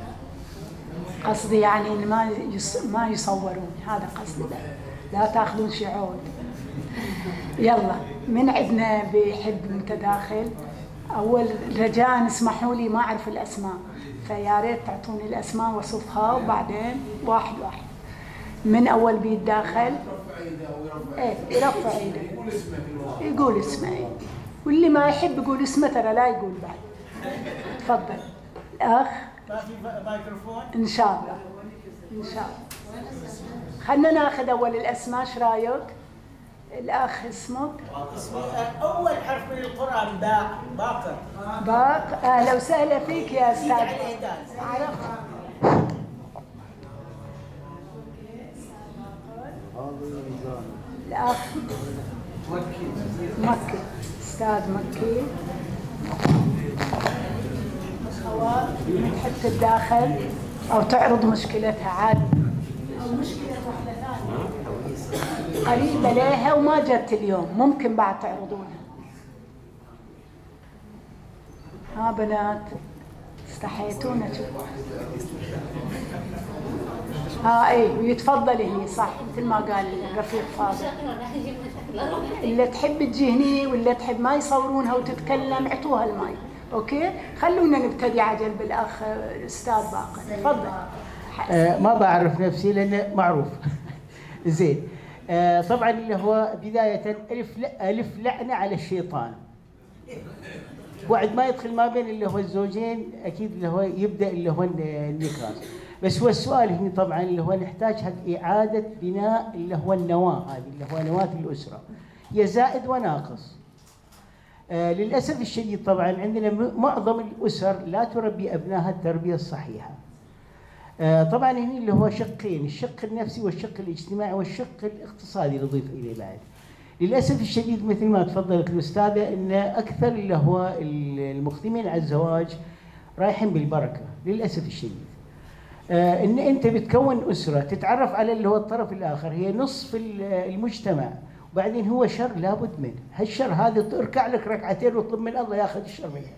قصدي يعني إن ما ما يصورون، هذا قصدي، لا, لا تاخذون شي عود. يلا، من عندنا بيحب متداخل؟ أول رجاء اسمحوا لي ما أعرف الأسماء، فيا ريت تعطوني الأسماء وصفها وبعدين واحد واحد. من أول بيتداخل؟ ايه يرفع ايده يقول اسمه، واللي ما يحب يقول اسمه ترى لا يقول بعد. تفضل الاخ. ما في مايكروفون؟ ان شاء الله ان شاء الله. خلنا ناخذ اول الاسماء، ايش رايك؟ الاخ اسمك؟ اسمي اول حرف من القران باء. باقر. باق. اهلا وسهلا فيك يا استاذ. عرفت. الاخ مكي. استاذ مكي. اخوات تحب تتداخل او تعرض مشكلتها عادي، او مشكله واحده ثانيه قريبه لها وما جت اليوم، ممكن بعد تعرضونها. ها بنات استحيتونا شوف. ها ايه ويتفضلي هي صح مثل ما قال الرفيق فاضل. اللي تحب تجي هني واللي تحب ما يصورونها وتتكلم اعطوها الماي. اوكي خلونا نبتدي عجل بالاخ الاستاذ باقر. تفضل. آه ما بعرف نفسي لانه معروف. زين. آه طبعا اللي هو بدايه الف الف لعنه على الشيطان. بعد ما يدخل ما بين اللي هو الزوجين اكيد اللي هو يبدا اللي هو النقاش. بس هو السؤال هنا طبعا اللي هو نحتاج حق اعاده بناء اللي هو النواه، هذه اللي هو نواه الاسره. هي زائد وناقص. آه للاسف الشديد طبعا عندنا معظم الاسر لا تربي ابنائها التربيه الصحيحه. آه طبعا هنا اللي هو شقين، الشق النفسي والشق الاجتماعي والشق الاقتصادي نضيف اليه بعد. للاسف الشديد مثل ما تفضلت الاستاذه ان اكثر اللي هو المقدمين على الزواج رايحين بالبركه للاسف الشديد. آه ان انت بتكون اسره تتعرف على اللي هو الطرف الاخر، هي نصف المجتمع، وبعدين هو شر لابد منه، هالشر هذا اركع لك ركعتين واطلب من الله ياخذ الشر منها.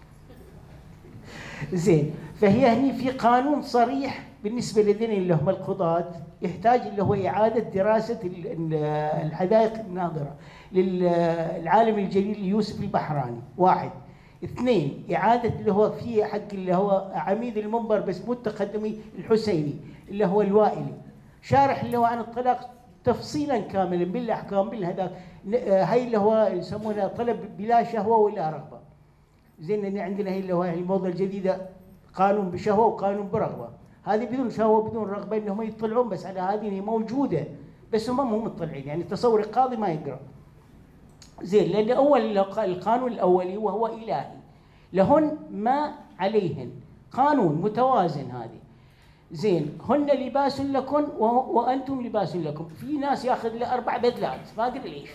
زين، فهي هني في قانون صريح بالنسبه للذين اللي هم القضاة، يحتاج اللي هو اعاده دراسه الحدائق الناظره للعالم الجليل يوسف البحراني، واحد. اثنين، اعاده اللي هو في حق اللي هو عميد المنبر بس مو التقدمي الحسيني اللي هو الوائلي، شارح اللي هو عن الطلاق تفصيلا كاملا بالاحكام بالهداك، هاي اللي هو يسمونها طلب بلا شهوه ولا رغبه. زين ان عندنا هي اللي هو الموضه الجديده قانون بشهوه وقانون برغبه، هذه بدون شهوه وبدون رغبه انهم يطلعون بس على هذه هي موجوده بس هم مو مطلعين، يعني تصور القاضي ما يقرا. زين، لان اول القانون الاولي وهو الهي لهن ما عليهن، قانون متوازن هذه. زين، هن لباس لكم وانتم لباس لكم، في ناس ياخذ له اربع بدلات ما ادري ليش.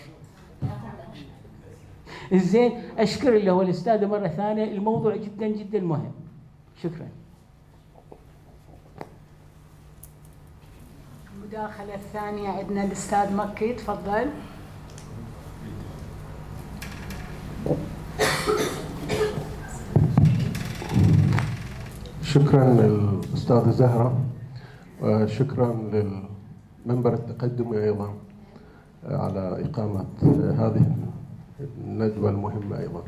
زين، اشكر اللي هو الاستاذه مره ثانيه، الموضوع جدا جدا مهم. شكرا. المداخله الثانيه عندنا الاستاذ مكي، تفضل. شكرا للأستاذة زهرة، وشكرا للمنبر التقدمي أيضا على إقامة هذه الندوة المهمة أيضا.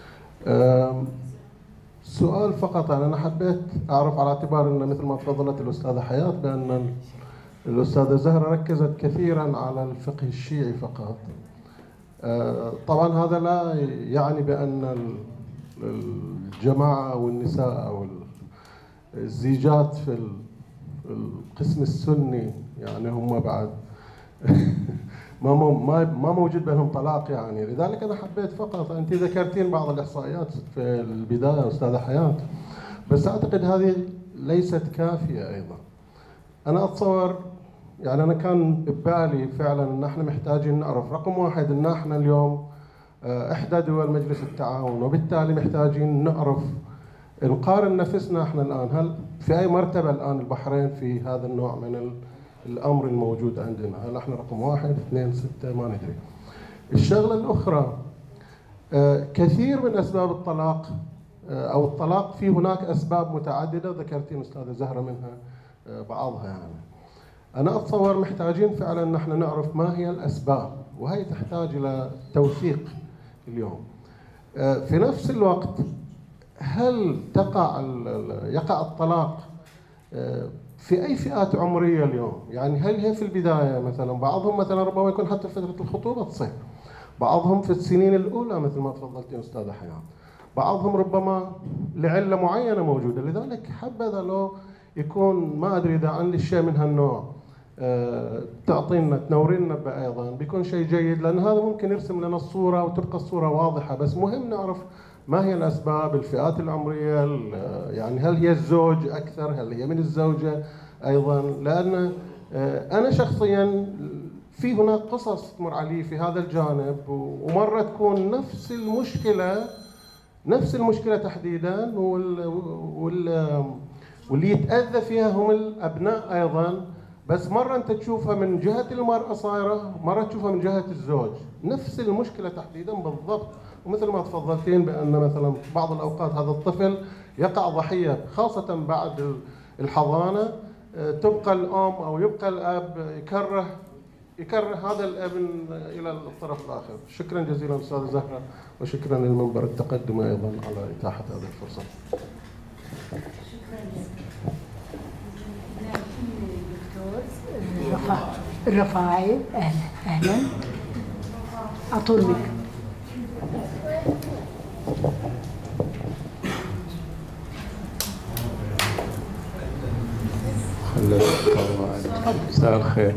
سؤال فقط، أنا حبيت أعرف على اعتبار أن مثل ما تفضلت الأستاذة حياة بأن الأستاذة زهرة ركزت كثيرا على الفقه الشيعي فقط. طبعا هذا لا يعني بأن الجماعة أو النساء أو الزيجات في القسم السني يعني هم بعد ما ما ما موجود بينهم طلاق يعني. لذلك انا حبيت فقط، انت ذكرتين بعض الاحصائيات في البدايه استاذه حياه، بس اعتقد هذه ليست كافيه ايضا. انا اتصور يعني انا كان ببالي فعلا ان احنا محتاجين نعرف رقم واحد ان احنا اليوم احدى دول مجلس التعاون، وبالتالي محتاجين نعرف نقارن نفسنا احنا الان، هل في اي مرتبه الان البحرين في هذا النوع من الامر الموجود عندنا؟ هل احنا رقم واحد، اثنين، سته، ما ندري. الشغله الاخرى، كثير من اسباب الطلاق او الطلاق في هناك اسباب متعدده ذكرتين استاذه زهره منها بعضها يعني. انا اتصور محتاجين فعلا ان احنا نعرف ما هي الاسباب، وهي تحتاج الى توثيق اليوم. في نفس الوقت هل تقع يقع الطلاق في أي فئات عمرية اليوم؟ يعني هل هي في البداية مثلا، بعضهم مثلا ربما يكون حتى فترة الخطوبة تصير، بعضهم في السنين الأولى مثل ما تفضلتي أستاذة حياة، بعضهم ربما لعلة معينة موجودة. لذلك حبذا لو يكون ما أدري إذا عندي شيء من هالنوع أه تعطينا تنورينا أيضا، بيكون شيء جيد، لأن هذا ممكن يرسم لنا الصورة وتبقى الصورة واضحة. بس مهم نعرف ما هي الأسباب، الفئات العمرية، يعني هل هي الزوج أكثر، هل هي من الزوجة أيضا، لأن أنا شخصيا في هناك قصص تمر علي في هذا الجانب، ومرة تكون نفس المشكلة نفس المشكلة تحديدا، وال وال واللي يتأذى فيها هم الأبناء أيضا. بس مرة أنت تشوفها من جهة المرأة صايرة، مرة تشوفها من جهة الزوج، نفس المشكلة تحديدا بالضبط. ومثل ما تفضلتين بأن مثلا بعض الأوقات هذا الطفل يقع ضحية، خاصة بعد الحضانة، تبقى الأم أو يبقى الأب يكره يكره هذا الابن إلى الطرف الآخر. شكرا جزيلا أستاذة زهرة، وشكرا للمنبر التقدم أيضا على إتاحة هذه الفرصة. الدكتور الرفاعي، أهلا أهلا، أعطوا الميك. مساء الخير.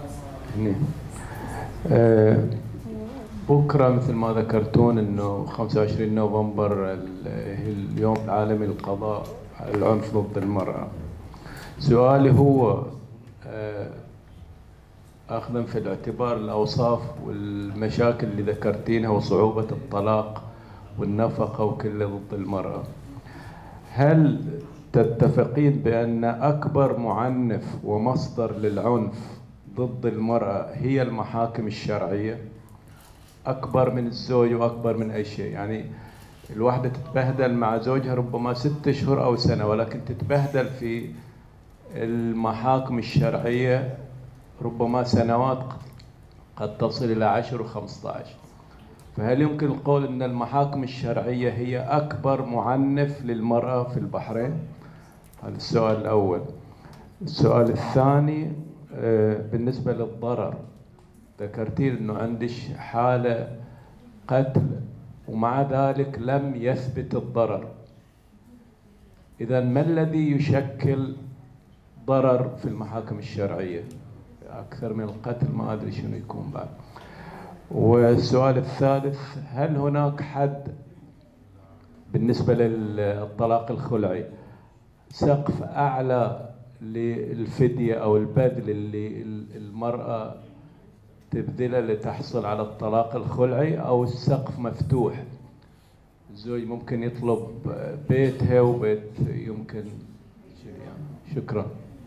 أه بكره مثل ما ذكرتون انه خمسة وعشرين نوفمبر اليوم العالمي للقضاء على العنف ضد المرأة. سؤالي هو أه اخذا في الاعتبار الاوصاف والمشاكل اللي ذكرتينها وصعوبة الطلاق والنفقة وكله ضد المرأة، هل تتفقين بأن أكبر معنف ومصدر للعنف ضد المرأة هي المحاكم الشرعية أكبر من الزوج وأكبر من أي شيء؟ يعني الواحدة تتبهدل مع زوجها ربما ست شهور أو سنة، ولكن تتبهدل في المحاكم الشرعية ربما سنوات قد تصل إلى عشر وخمسة عشر. فهل يمكن القول أن المحاكم الشرعية هي أكبر معنف للمرأة في البحرين؟ هذا السؤال الأول. السؤال الثاني بالنسبة للضرر، ذكرتي أنه عندك حالة قتل ومع ذلك لم يثبت الضرر، إذا ما الذي يشكل ضرر في المحاكم الشرعية أكثر من القتل؟ ما أدري شنو يكون بعد. والسؤال الثالث، هل هناك حد بالنسبة للطلاق الخلعي سقف أعلى للفدية أو البذل اللي المرأة تبذله لتحصل على الطلاق الخلعي، أو السقف مفتوح؟ الزوج ممكن يطلب بيتها وبيت يمكن يعني. شكرا.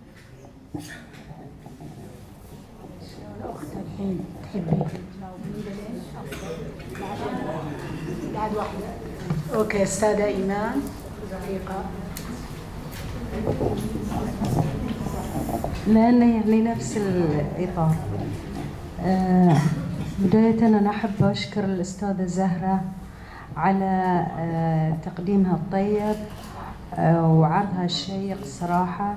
الأخت الحين تحبي بعد واحدة؟ أوكي أستاذة إيمان رفيقة. لأنه يعني نفس الإطار. آه بداية أنا أحب أشكر الأستاذة زهرة على آه تقديمها الطيب آه وعرضها الشيق صراحة،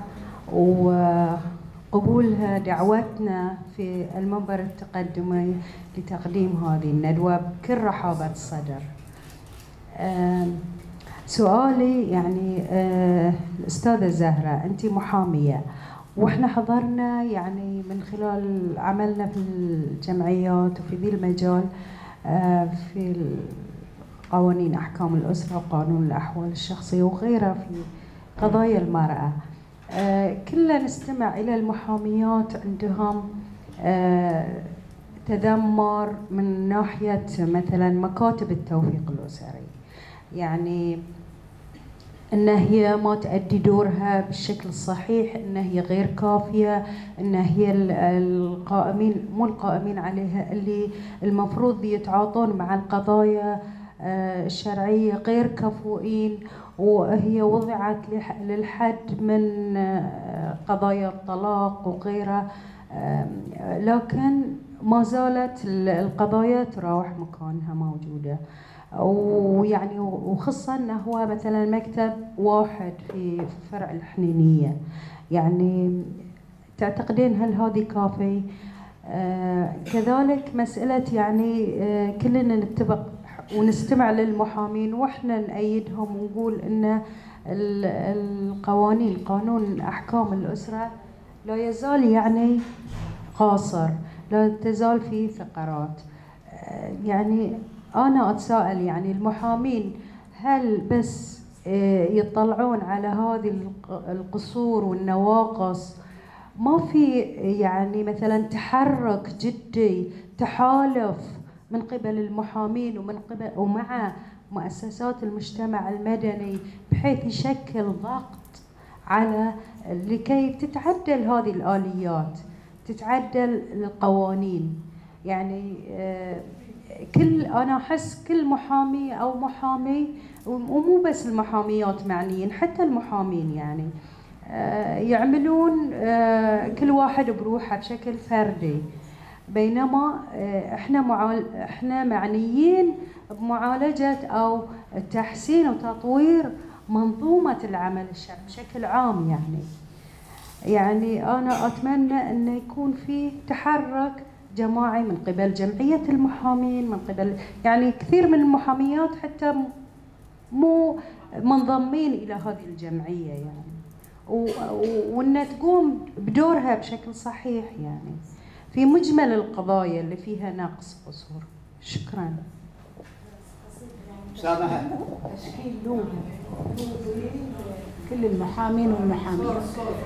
وقبولها دعوتنا في المنبر التقدمي لتقديم هذه الندوة بكل رحابة الصدر. آه سؤالي يعني آه الأستاذة زهرة، أنت محامية، وإحنا حضرنا يعني من خلال عملنا في الجمعيات وفي ذي المجال آه في قوانين أحكام الأسرة وقانون الأحوال الشخصية وغيرها في قضايا المرأة. آه كلنا نستمع إلى المحاميات عندهم آه تذمر من ناحية مثلا مكاتب التوفيق الأسري، يعني ان هي ما تؤدي دورها بالشكل الصحيح، ان هي غير كافيه، ان هي القائمين مو القائمين عليها اللي المفروض يتعاطون مع القضايا الشرعيه غير كفؤين، وهي وضعت للحد من قضايا الطلاق وغيرها، لكن ما زالت القضايا تراوح مكانها موجوده. ويعني وخصة أنه هو مثلا مكتب واحد في فرع الحنينية، يعني تعتقدين هل هذه كافي؟ آه كذلك مسألة يعني آه كلنا نتفق ونستمع للمحامين واحنا نأيدهم ونقول ان القوانين قانون احكام الاسره لا يزال يعني قاصر، لا تزال فيه ثغرات. يعني انا اتساءل يعني المحامين هل بس يطلعون على هذه القصور والنواقص، ما في يعني مثلا تحرك جدي تحالف من قبل المحامين ومن قبل ومع مؤسسات المجتمع المدني بحيث يشكل ضغط على لكي تتعدل هذه الآليات، تتعدل القوانين؟ يعني كل أنا أحس كل محامي أو محامي، ومو بس المحاميات معنيين، حتى المحامين يعني يعملون كل واحد بروحه بشكل فردي، بينما احنا معال... احنا معنيين بمعالجه او تحسين وتطوير منظومه العمل الشرعي بشكل عام. يعني يعني انا اتمنى انه يكون في تحرك جماعي من قبل جمعيه المحامين، من قبل يعني كثير من المحاميات حتى مو منضمين الى هذه الجمعيه، يعني وانها تقوم بدورها بشكل صحيح يعني في مجمل القضايا اللي فيها نقص قصور. شكرا. سامحة تشكيل لوبي كل المحامين والمحاميات.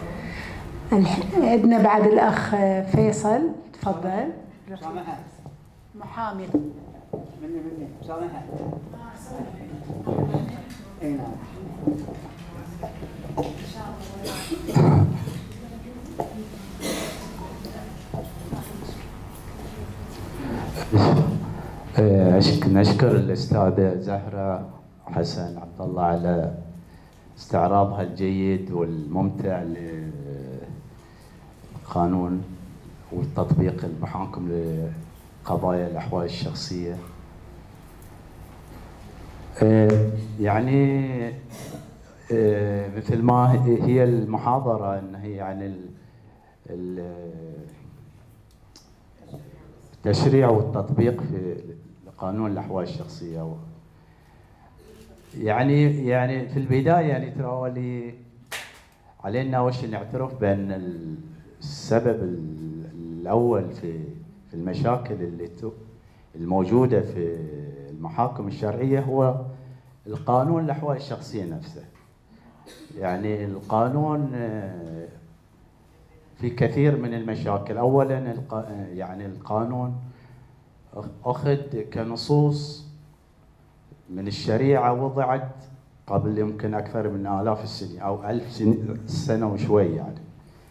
عندنا بعد الأخ فيصل، تفضل. سامحة محامي مني مني سامحة. اي نعم. نشكر الأستاذة زهرة حسن عبد الله على استعراضها الجيد والممتع للقانون والتطبيق المحاكم لقضايا الأحوال الشخصية. يعني مثل ما هي المحاضرة أن هي يعني التشريع والتطبيق في قانون الأحوال الشخصية. يعني يعني في البداية يعني ترى علينا وش نعترف بأن السبب الأول في في المشاكل اللي الموجودة في المحاكم الشرعية هو القانون الأحوال الشخصية نفسه. يعني القانون في كثير من المشاكل، أولا يعني القانون أخذ كنصوص من الشريعة وضعت قبل يمكن أكثر من آلاف السنين أو ألف سنة وشوي، يعني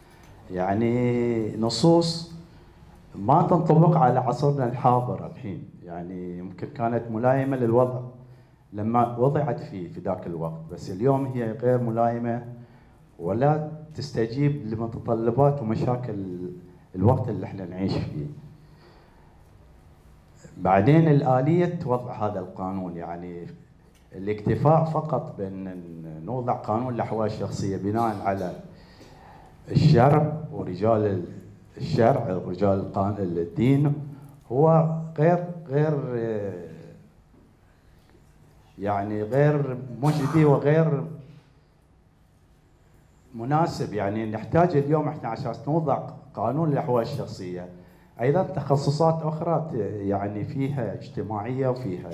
يعني نصوص ما تنطبق على عصرنا الحاضر الحين، يعني يمكن كانت ملائمة للوضع لما وضعت فيه في ذاك الوقت، بس اليوم هي غير ملائمة ولا تستجيب لمتطلبات ومشاكل الوقت اللي احنا نعيش فيه. بعدين الآلية وضع هذا القانون، يعني الاكتفاء فقط بأن نوضع قانون الأحوال الشخصية بناء على الشرع ورجال الشرع ورجال الدين هو غير غير يعني غير مجدي وغير مناسب. يعني نحتاج اليوم احنا عشان نوضع قانون الأحوال الشخصية أيضا تخصصات أخرى يعني فيها اجتماعية وفيها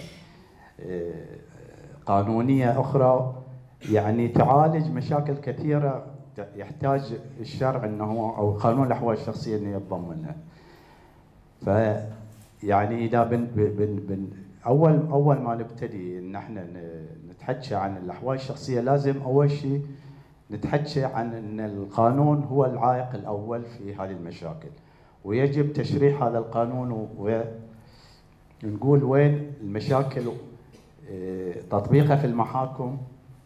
قانونية أخرى، يعني تعالج مشاكل كثيرة يحتاج الشرع أنه أو قانون الأحوال الشخصية أنه يتضمنها. ف يعني إذا بن بن بن أول أول ما نبتدي إن احنا نتحكى عن الأحوال الشخصية لازم أول شيء نتحكى عن أن القانون هو العائق الأول في هذه المشاكل، ويجب تشريح هذا القانون ونقول وين المشاكل تطبيقها في المحاكم،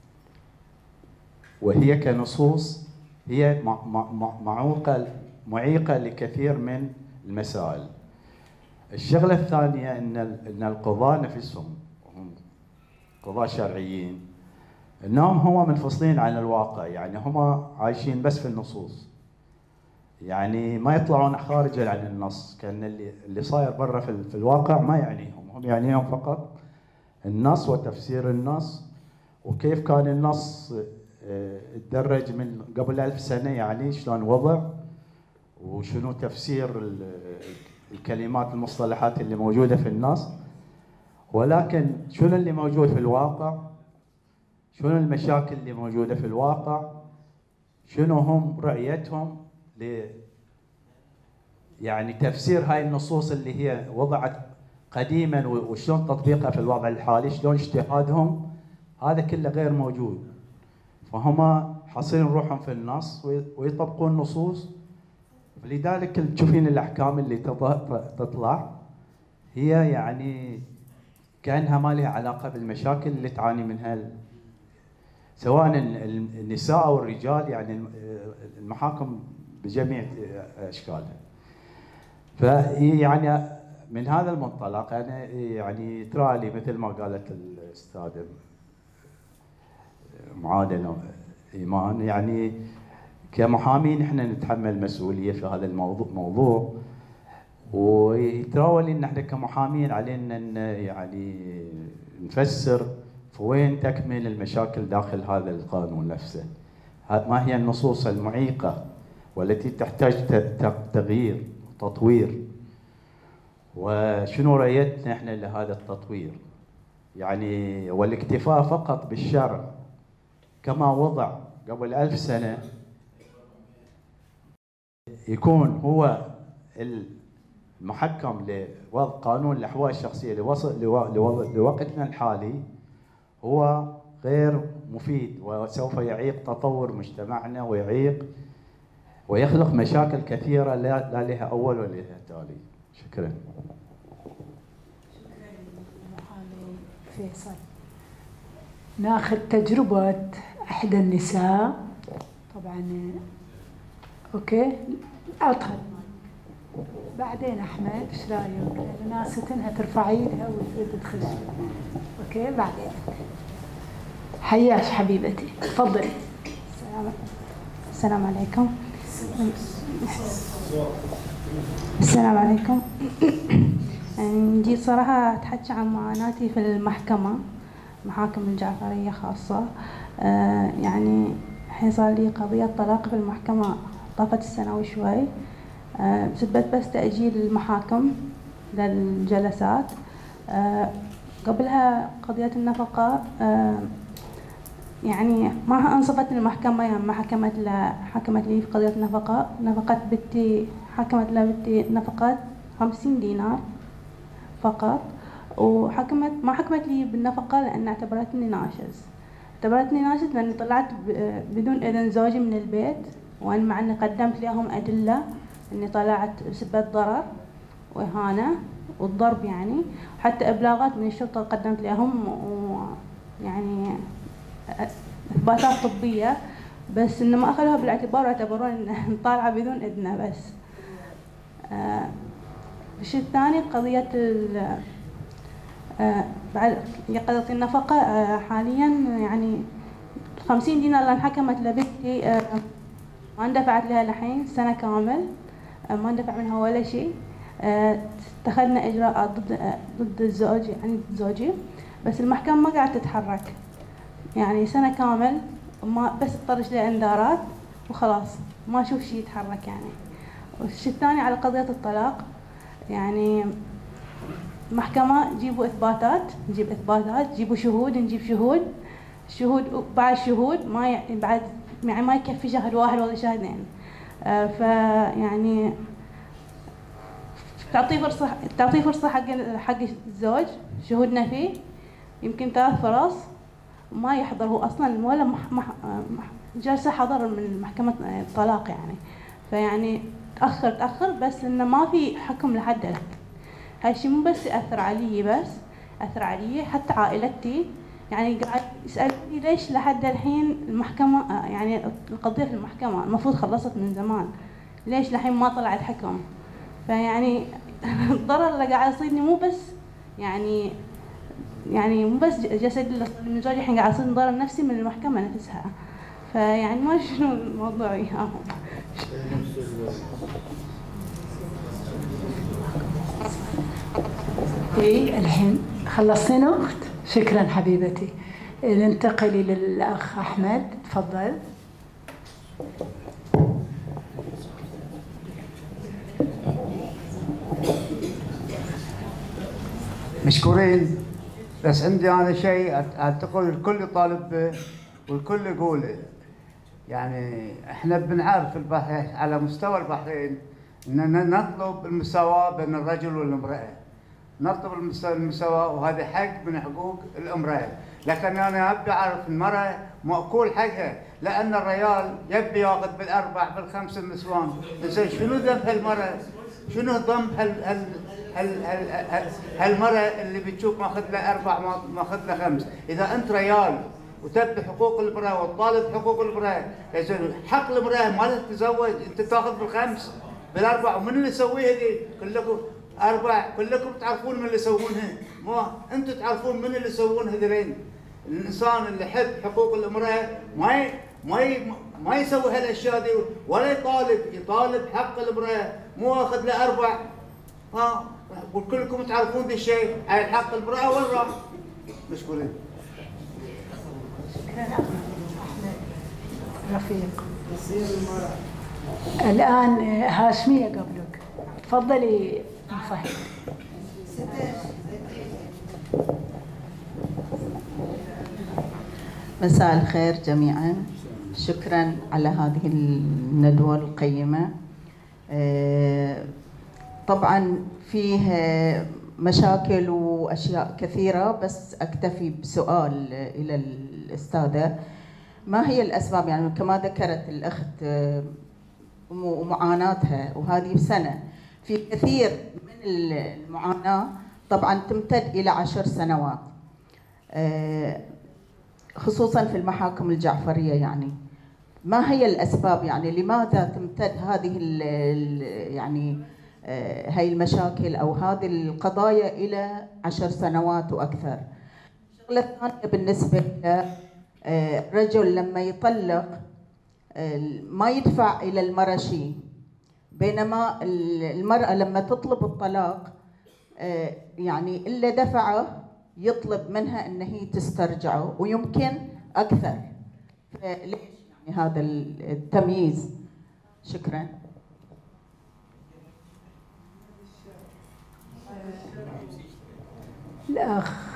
وهي كنصوص هي معوقة معيقة لكثير من المسائل. الشغلة الثانية ان ان القضاة نفسهم هم قضاة شرعيين انهم هم منفصلين عن الواقع، يعني هم عايشين بس في النصوص، يعني ما يطلعون خارج عن النص، كان اللي اللي صاير برا في, في الواقع ما يعنيهم، هم يعنيهم فقط النص وتفسير النص، وكيف كان النص اتدرج من قبل ألف سنة، يعني شلون وضع وشنو تفسير الكلمات المصطلحات اللي موجودة في النص، ولكن شنو اللي موجود في الواقع، شنو المشاكل اللي موجودة في الواقع، شنو هم رؤيتهم ل يعني تفسير هاي النصوص اللي هي وضعت قديما وشلون تطبيقها في الوضع الحالي، شلون اجتهادهم، هذا كله غير موجود. فهم حاصرين روحهم في النص ويطبقون النصوص، لذلك تشوفين الاحكام اللي تطلع هي يعني كانها ما لها علاقه بالمشاكل اللي تعاني منها سواء النساء او الرجال، يعني المحاكم بجميع اشكالها. فيعني من هذا المنطلق انا يعني ترى لي مثل ما قالت الاستاذه معادله ايمان، يعني كمحامين احنا نتحمل مسؤوليه في هذا الموضوع موضوع ويتراول ان احنا كمحامين علينا ان يعني نفسر في وين تكمن المشاكل داخل هذا القانون نفسه، ما هي النصوص المعيقه والتي تحتاج تغيير وتطوير، وشنو رؤيتنا احنا لهذا التطوير، يعني والاكتفاء فقط بالشرع كما وضع قبل ألف سنة يكون هو المحكم لوضع قانون الأحوال الشخصية لوقتنا الحالي هو غير مفيد، وسوف يعيق تطور مجتمعنا ويعيق ويخلق مشاكل كثيرة لا لها أول ولا لها تالي. شكرا. شكرا للمحامي فيصل. ناخذ تجربة إحدى النساء طبعا. اوكي اطهر بعدين احمد ايش رايك؟ ناس انها ترفع ايدها وتدخل. اوكي بعدين. حياك حبيبتي تفضلي. السلام السلام عليكم. السلام عليكم. جيت صراحة أتحكي عن معاناتي في المحكمة، محاكم الجعفرية خاصة. آه يعني الحين صار لي قضية طلاق في المحكمة طافت السنة وشوي، آه بسبب بس تأجيل المحاكم للجلسات. آه قبلها قضية النفقة، آه يعني ما أنصفت المحكمة، يعني ما حكمت ل حكمت لي في قضية النفقة. نفقة بنتي حكمت لبنتي نفقة خمسين دينار فقط، وحكمت ما حكمت لي بالنفقة لأن اعتبرتني ناشز. اعتبرتني ناشز لأني طلعت بدون إذن زوجي من البيت، وأنا مع أني قدمت لهم أدلة أني طلعت بسبب ضرر وإهانة والضرب، يعني حتى إبلاغات من الشرطة قدمت لهم ويعني إثباتات طبية، بس إنه ما أخذوها بالاعتبار واعتبرون إن طالعة بدون إذنه. بس آه الشيء الثاني قضية آه بعد قضية النفقة. آه حاليا يعني خمسين دينار اللي انحكمت لبنتي آه ما اندفعت لها لحين سنة كامل، آه ما اندفع منها ولا شيء. آه اتخذنا إجراءات ضد آه ضد الزوج يعني زوجي، بس المحكمة ما قاعدة تتحرك، يعني سنة كامل ما بس تطرش لي انذارات وخلاص ما اشوف شيء يتحرك يعني. والشيء الثاني على قضية الطلاق، يعني محكمة جيبوا إثباتات، نجيب إثباتات، جيبوا شهود، نجيب شهود، شهود بعد شهود ما يعني بعد يعني ما يكفي شهر واحد ولا شهرين. آه فيعني تعطيه فرصة تعطيه فرصة حق حق الزوج، شهودنا فيه يمكن ثلاث فرص ما يحضر هو أصلاً ولا مح مح جلسة حضر من محكمة الطلاق يعني. فيعني تأخر تأخر بس إنه ما في حكم لحد الآن. هالشيء مو بس يأثر علي، بس أثر علي حتى عائلتي، يعني قاعد يسألني ليش لحد الحين المحكمة يعني القضية في المحكمة المفروض خلصت من زمان، ليش لحين ما طلعت حكم. فيعني الضرر اللي قاعد يصيدني مو بس يعني يعني مو بس جسدي اللي صار من زوجي، احنا قاعد نصير ضرر نفسي من المحكمة نفسها. فيعني ما شنو الموضوع وياهم. اي الحين خلصتين اخت؟ شكرا حبيبتي. ننتقل للاخ احمد، تفضل. مشكورين. بس عندي انا شيء اعتقد الكل يطالب به والكل يقوله. يعني احنا بنعرف البحرين على مستوى البحرين اننا نطلب المساواة بين الرجل والامرأة. نطلب المساواة وهذا حق من حقوق الامرأة، لكن انا ابي اعرف المرأة مأكول حقها، لان الرجال يبي ياخذ بالاربع بالخمس النسوان. زين شنو ذنب هالمرأة؟ شنو ذنب هال هال هال هال هالمرأة اللي بتشوف ماخذ لها اربع ماخذ لها خمس؟ اذا انت رجال وتبي حقوق المرأة وتطالب حقوق المرأة، زين حق المرأة ما تتزوج، انت تاخذ بالخمس بالاربع، ومن اللي يسويها ذي؟ كلكم اربع، كلكم تعرفون من اللي يسوونها، ما انتم تعرفون من اللي يسوونها ذرين. الانسان اللي يحب حقوق المرأة ما ي... ما ي... ما يسوي هالاشياء ذي، ولا يطالب يطالب حق المرأة، مو اخذ له اربع. ها وكلكم تعرفون ذا الشيء على حق المرأة وين راح؟ مشكورين. رفيق. الآن هاشمية قبلك، تفضلي فهد. مساء الخير جميعا، شكرا على هذه الندوة القيمة. طبعا فيه مشاكل وأشياء كثيرة، بس أكتفي بسؤال إلى الأستاذة. ما هي الأسباب؟ يعني كما ذكرت الأخت ومعاناتها، وهذه سنة في كثير من المعاناة طبعا تمتد إلى عشر سنوات، خصوصا في المحاكم الجعفرية. يعني ما هي الأسباب؟ يعني لماذا تمتد هذه ال يعني هاي المشاكل أو هذه القضايا إلى عشر سنوات وأكثر؟ الشغلة الثانية بالنسبة للرجل لما يطلق ما يدفع إلى المرأة شيء، بينما المرأة لما تطلب الطلاق يعني إلا دفعه يطلب منها أن هي تسترجعه ويمكن أكثر. فليش يعني هذا التمييز؟ شكرا. الأخ.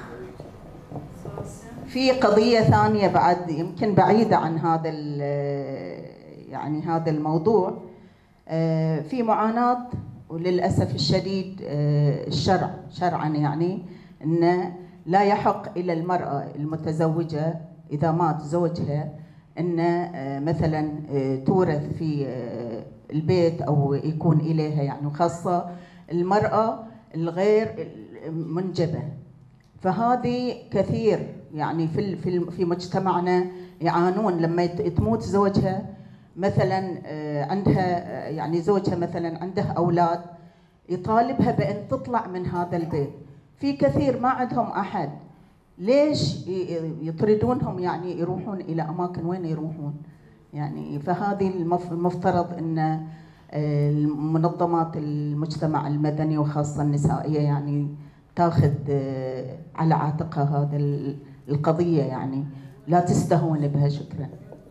في قضية ثانية بعد يمكن بعيدة عن هذا يعني هذا الموضوع. في معاناة وللأسف الشديد الشرع شرعا يعني أن لا يحق إلى المرأة المتزوجة إذا مات زوجها أن مثلا تورث في البيت أو يكون إليها، يعني خاصة المرأة الغير منجبة. فهذه كثير يعني في في في مجتمعنا يعانون لما تموت زوجها، مثلا عندها يعني زوجها مثلا عنده أولاد، يطالبها بأن تطلع من هذا البيت. في كثير ما عندهم أحد، ليش يطردونهم؟ يعني يروحون إلى أماكن وين يروحون؟ يعني فهذه المفترض أن منظمات المجتمع المدني وخاصة النسائية يعني تاخذ على عاتقها هذا القضية، يعني لا تستهون بها. شكرا.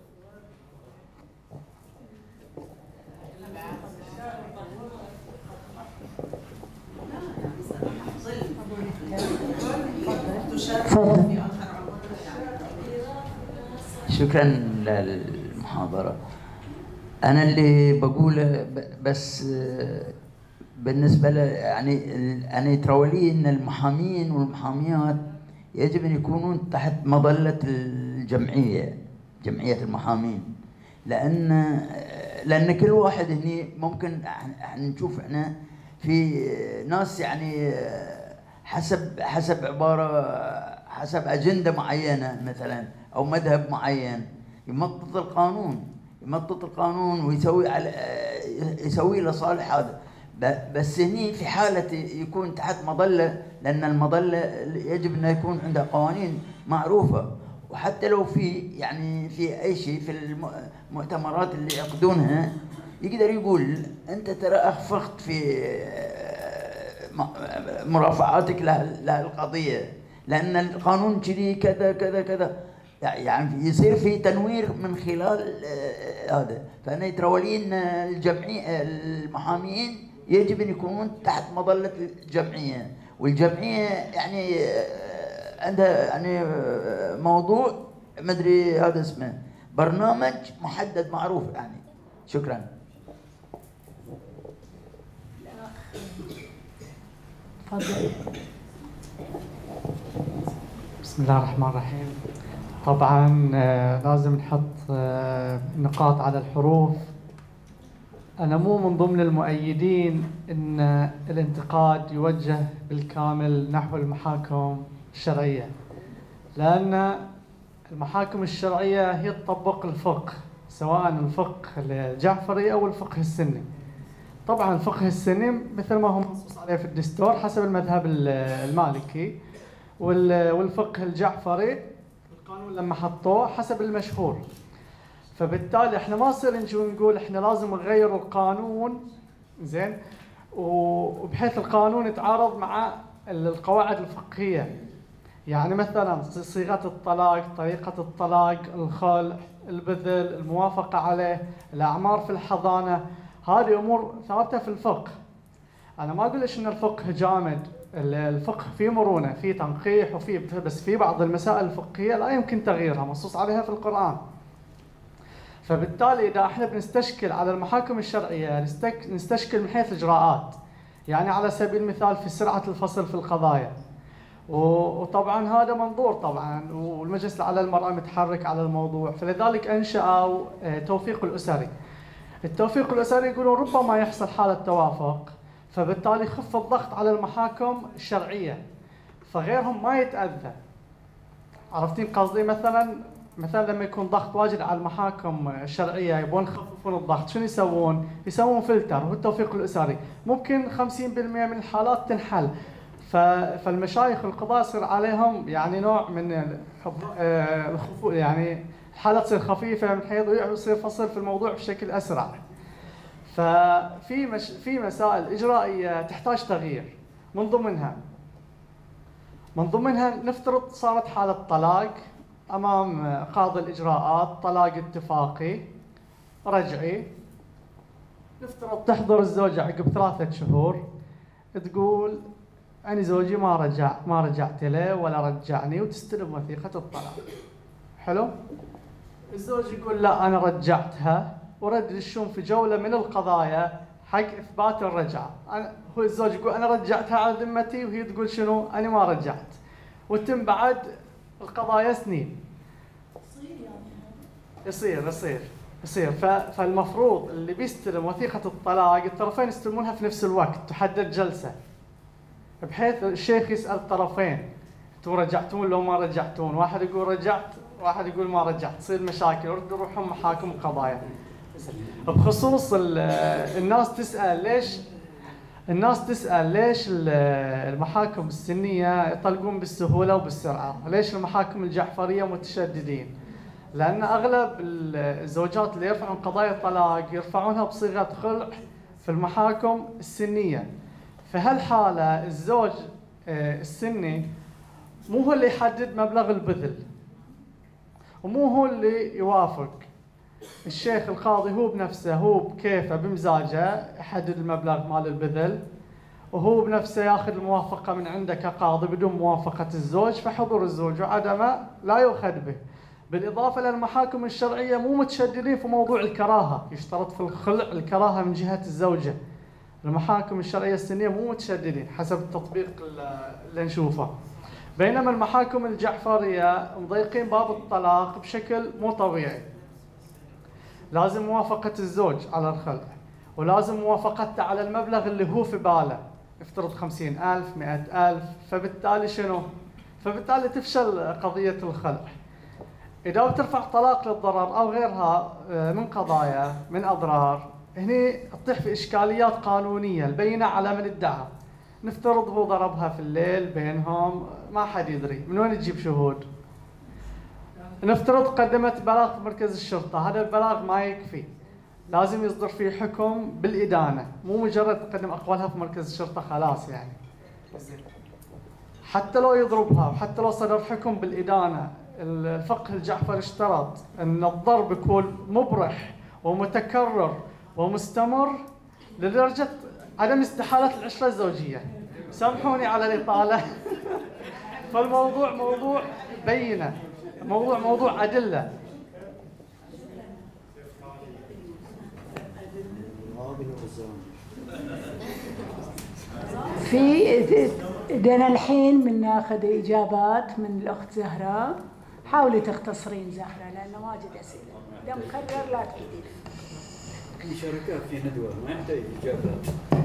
شكرا للمحاضرة. أنا اللي بقوله بس بالنسبة ل يعني أنا يتراوى لي أن المحامين والمحاميات يجب أن يكونون تحت مظلة الجمعية، جمعية المحامين، لأن لأن كل واحد هني ممكن احنا نشوف احنا في ناس يعني حسب حسب عبارة حسب أجندة معينة مثلا أو مذهب معين يمطط القانون يمطط القانون ويسوي على يسوي لصالح هذا. بس هني في حالة يكون تحت مظلة، لأن المظلة يجب أن يكون عندها قوانين معروفة، وحتى لو في يعني في أي شيء في المؤتمرات اللي يعقدونها يقدر يقول أنت ترى أخفقت في مرافعاتك لها القضية، لأن القانون كذي كذا كذا كذا، يعني يصير في تنوير من خلال هذا. فأنا يترولي أن الجمعية المحامين يجب أن يكونون تحت مظلة الجمعية، والجمعية يعني عندها يعني موضوع مدري هذا اسمه برنامج محدد معروف يعني. شكرا. تفضل. بسم الله الرحمن الرحيم. طبعا لازم نحط نقاط على الحروف. أنا مو من ضمن المؤيدين أن الانتقاد يوجه بالكامل نحو المحاكم الشرعية، لأن المحاكم الشرعية هي تطبق الفقه، سواء الفقه الجعفري أو الفقه السني. طبعا الفقه السني مثل ما هو منصوص عليه في الدستور حسب المذهب المالكي، والفقه الجعفري القانون لما حطوه حسب المشهور. فبالتالي احنا ما نصير نجي نقول احنا لازم نغير القانون زين وبحيث القانون يتعارض مع القواعد الفقهيه. يعني مثلا صيغه الطلاق، طريقه الطلاق، الخلع، البذل، الموافقه عليه، الاعمار في الحضانه، هذه امور ثابته في الفقه. انا ما اقول لك ان الفقه جامد، الفقه فيه مرونه، فيه تنقيح وفيه، بس في بعض المسائل الفقهيه لا يمكن تغييرها، منصوص عليها في القران. فبالتالي اذا احنا بنستشكل على المحاكم الشرعيه نستشكل من حيث اجراءات، يعني على سبيل المثال في سرعه الفصل في القضايا، وطبعا هذا منظور طبعا، والمجلس الاعلى للمراه متحرك على الموضوع، فلذلك انشأوا توفيق الاسري. التوفيق الاسري يقولون ربما يحصل حاله توافق، فبالتالي يخف الضغط على المحاكم الشرعيه فغيرهم ما يتاذى. عرفتين قصدي؟ مثلا مثلا لما يكون ضغط واجد على المحاكم الشرعيه يبون يخففون الضغط، شنو يسوون؟ يسوون فلتر، هو التوفيق الاسري، ممكن خمسين بالمئة من الحالات تنحل. فالمشايخ والقضاة يصير عليهم يعني نوع من الخفو، يعني الحالة تصير خفيفه من حيث يصير فصل في الموضوع بشكل اسرع. ففي مش في مسائل اجرائيه تحتاج تغيير، من ضمنها من ضمنها نفترض صارت حاله طلاق امام قاضي الاجراءات، طلاق اتفاقي رجعي، نفترض تحضر الزوجه عقب ثلاثه شهور تقول انا زوجي ما رجع ما رجعت له ولا رجعني، وتستلم وثيقه الطلاق. حلو؟ الزوج يقول لا انا رجعتها، ورد الشؤون في جوله من القضايا حق اثبات الرجعه. أنا هو الزوج يقول انا رجعتها على ذمتي، وهي تقول شنو؟ انا ما رجعت، وتم بعد القضايا سنين. يصير يصير يصير فالمفروض اللي بيستلم وثيقه الطلاق الطرفين يستلمونها في نفس الوقت، تحدد جلسه بحيث الشيخ يسال الطرفين انتم رجعتون لو ما رجعتون، واحد يقول رجعت واحد يقول ما رجعت، تصير مشاكل ويردوا يروحون محاكم وقضايا. بخصوص الناس تسال ليش الناس تسال ليش المحاكم السنيه يطلقون بالسهوله وبالسرعه؟ ليش المحاكم الجعفريه متشددين؟ لان اغلب الزوجات اللي يرفعون قضايا الطلاق يرفعونها بصيغه خلع في المحاكم السنيه. فهالحاله الزوج السني مو هو اللي يحدد مبلغ البذل، ومو هو اللي يوافق. الشيخ القاضي هو بنفسه، هو بكيفه بمزاجه يحدد المبلغ مال البذل، وهو بنفسه ياخذ الموافقه من عنده كقاضي بدون موافقه الزوج، فحضور الزوج وعدمه لا يؤخذ به. بالاضافه للمحاكم الشرعيه مو متشددين في موضوع الكراهه، يشترط في الخلع الكراهه من جهه الزوجه. المحاكم الشرعيه السنيه مو متشددين حسب التطبيق اللي نشوفه. بينما المحاكم الجعفريه مضيقين باب الطلاق بشكل مو طبيعي. لازم موافقة الزوج على الخلع، ولازم موافقته على المبلغ اللي هو في باله، افترض خمسين ألف مئة ألف، فبالتالي شنو؟ فبالتالي تفشل قضية الخلع. إذا بترفع طلاق للضرر أو غيرها من قضايا من أضرار، هني تطيح في اشكاليات قانونيه، البينه على من ادعى. نفترض هو ضربها في الليل بينهم، ما حد يدري، من وين تجيب شهود؟ نفترض قدمت بلاغ في مركز الشرطه، هذا البلاغ ما يكفي، لازم يصدر فيه حكم بالادانه، مو مجرد تقدم اقوالها في مركز الشرطه خلاص يعني. حتى لو يضربها وحتى لو صدر حكم بالادانه، الفقه الجعفري اشترط ان الضرب يكون مبرح ومتكرر ومستمر لدرجه عدم استحاله العشره الزوجيه. سامحوني على الاطاله. فالموضوع موضوع بينه، موضوع موضوع ادله. في بدنا الحين بناخذ اجابات من الاخت زهراء. حاولي تختصرين زهراء لانه واجد اسئله، اذا مكرر لا تعيدي. مشاركات في ندوه ما يحتاج اجابات.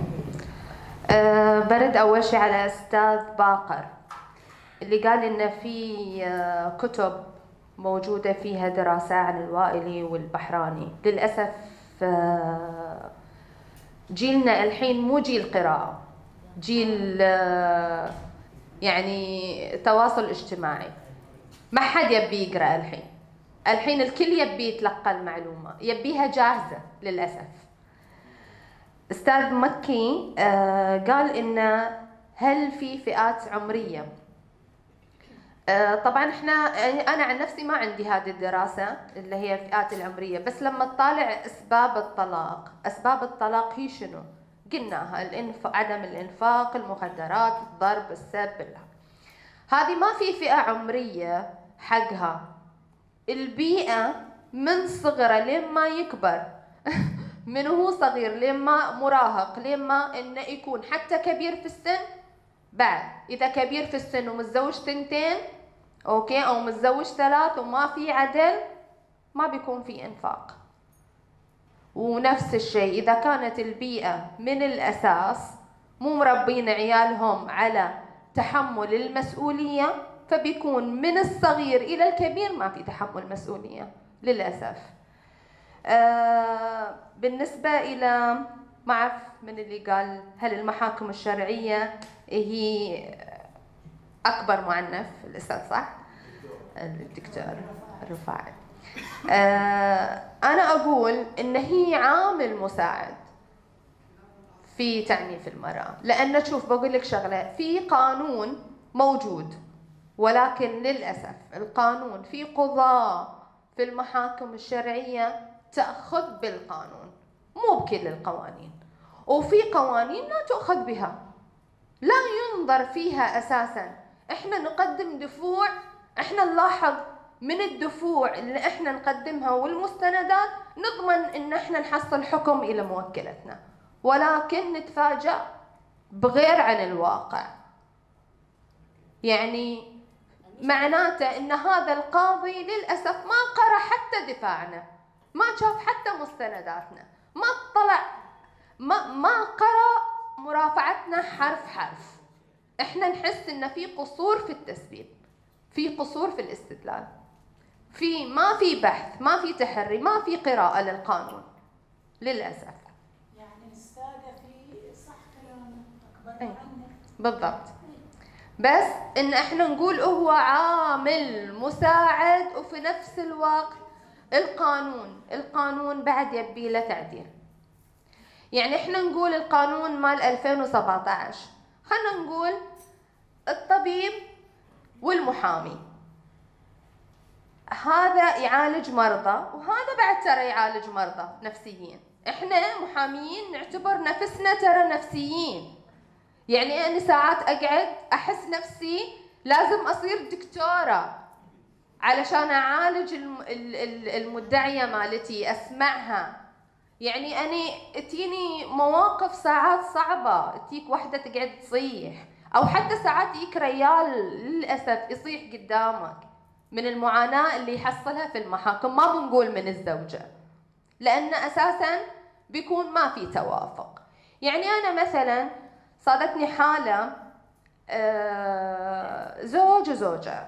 أه برد اول شيء على استاذ باقر اللي قال ان في أه كتب موجوده فيها دراسه عن الوائلي والبحراني. للاسف أه جيلنا الحين مو جيل قراءه، جيل أه يعني تواصل اجتماعي. ما حد يبي يقرا الحين. الحين الكل يبي يتلقى المعلومه، يبيها جاهزه للاسف. استاذ مكي آه قال ان هل في فئات عمريه؟ آه طبعا احنا انا عن نفسي ما عندي هذه الدراسه اللي هي الفئات العمريه، بس لما تطالع اسباب الطلاق، اسباب الطلاق هي شنو؟ قلناها الانف... عدم الانفاق، المخدرات، الضرب، السب. هذه ما في فئه عمريه حقها. البيئه من صغره لين ما يكبر من هو صغير لين ما مراهق لين ما انه يكون حتى كبير في السن. بعد اذا كبير في السن ومتزوج سنتين اوكي او متزوج ثلاث وما في عدل، ما بيكون في انفاق. ونفس الشيء اذا كانت البيئه من الاساس مو مربين عيالهم على تحمل المسؤوليه، فبيكون من الصغير الى الكبير ما في تحمل مسؤوليه للاسف. آه بالنسبة إلى ما أعرف من اللي قال هل المحاكم الشرعية هي أكبر معنف، الأستاذ صح؟ الدكتور رفاعي. آه أنا أقول إن هي عامل مساعد في تعنيف المرأة، لأن شوف بقول لك شغلة، في قانون موجود ولكن للأسف القانون في قضاة في المحاكم الشرعية تأخذ بالقانون، مو بكل القوانين، وفي قوانين لا تؤخذ بها، لا ينظر فيها أساسا. احنا نقدم دفوع، احنا نلاحظ من الدفوع اللي احنا نقدمها والمستندات نضمن ان احنا نحصل حكم الى موكلتنا، ولكن نتفاجأ بغير عن الواقع. يعني معناته ان هذا القاضي للأسف ما قرأ حتى دفاعنا، ما شاف حتى مستنداتنا، ما اطلع، ما ما قرأ مرافعتنا حرف حرف. احنا نحس ان في قصور في التسبيب، في قصور في الاستدلال، في ما في بحث، ما في تحري، ما في قراءة للقانون للأسف. يعني استاذة في صح كلامك أكبر عنك. بالضبط. بس ان احنا نقول هو عامل مساعد، وفي نفس الوقت القانون القانون بعد يبي له تعديل. يعني احنا نقول القانون مال ألفين وسبعة عشر، خلينا نقول الطبيب والمحامي هذا يعالج مرضى، وهذا بعد ترى يعالج مرضى نفسيين. احنا محاميين نعتبر نفسنا ترى نفسيين. يعني أنا ساعات أقعد أحس نفسي لازم أصير دكتورة علشان أعالج المدعية مالتي، أسمعها. يعني أنا تجيني مواقف ساعات صعبة، تجيك واحدة تقعد تصيح، أو حتى ساعات يجيك ريال للأسف يصيح قدامك من المعاناة اللي يحصلها في المحاكم. ما بنقول من الزوجة، لأن أساساً بيكون ما في توافق. يعني أنا مثلاً صادتني حالة آه زوج وزوجة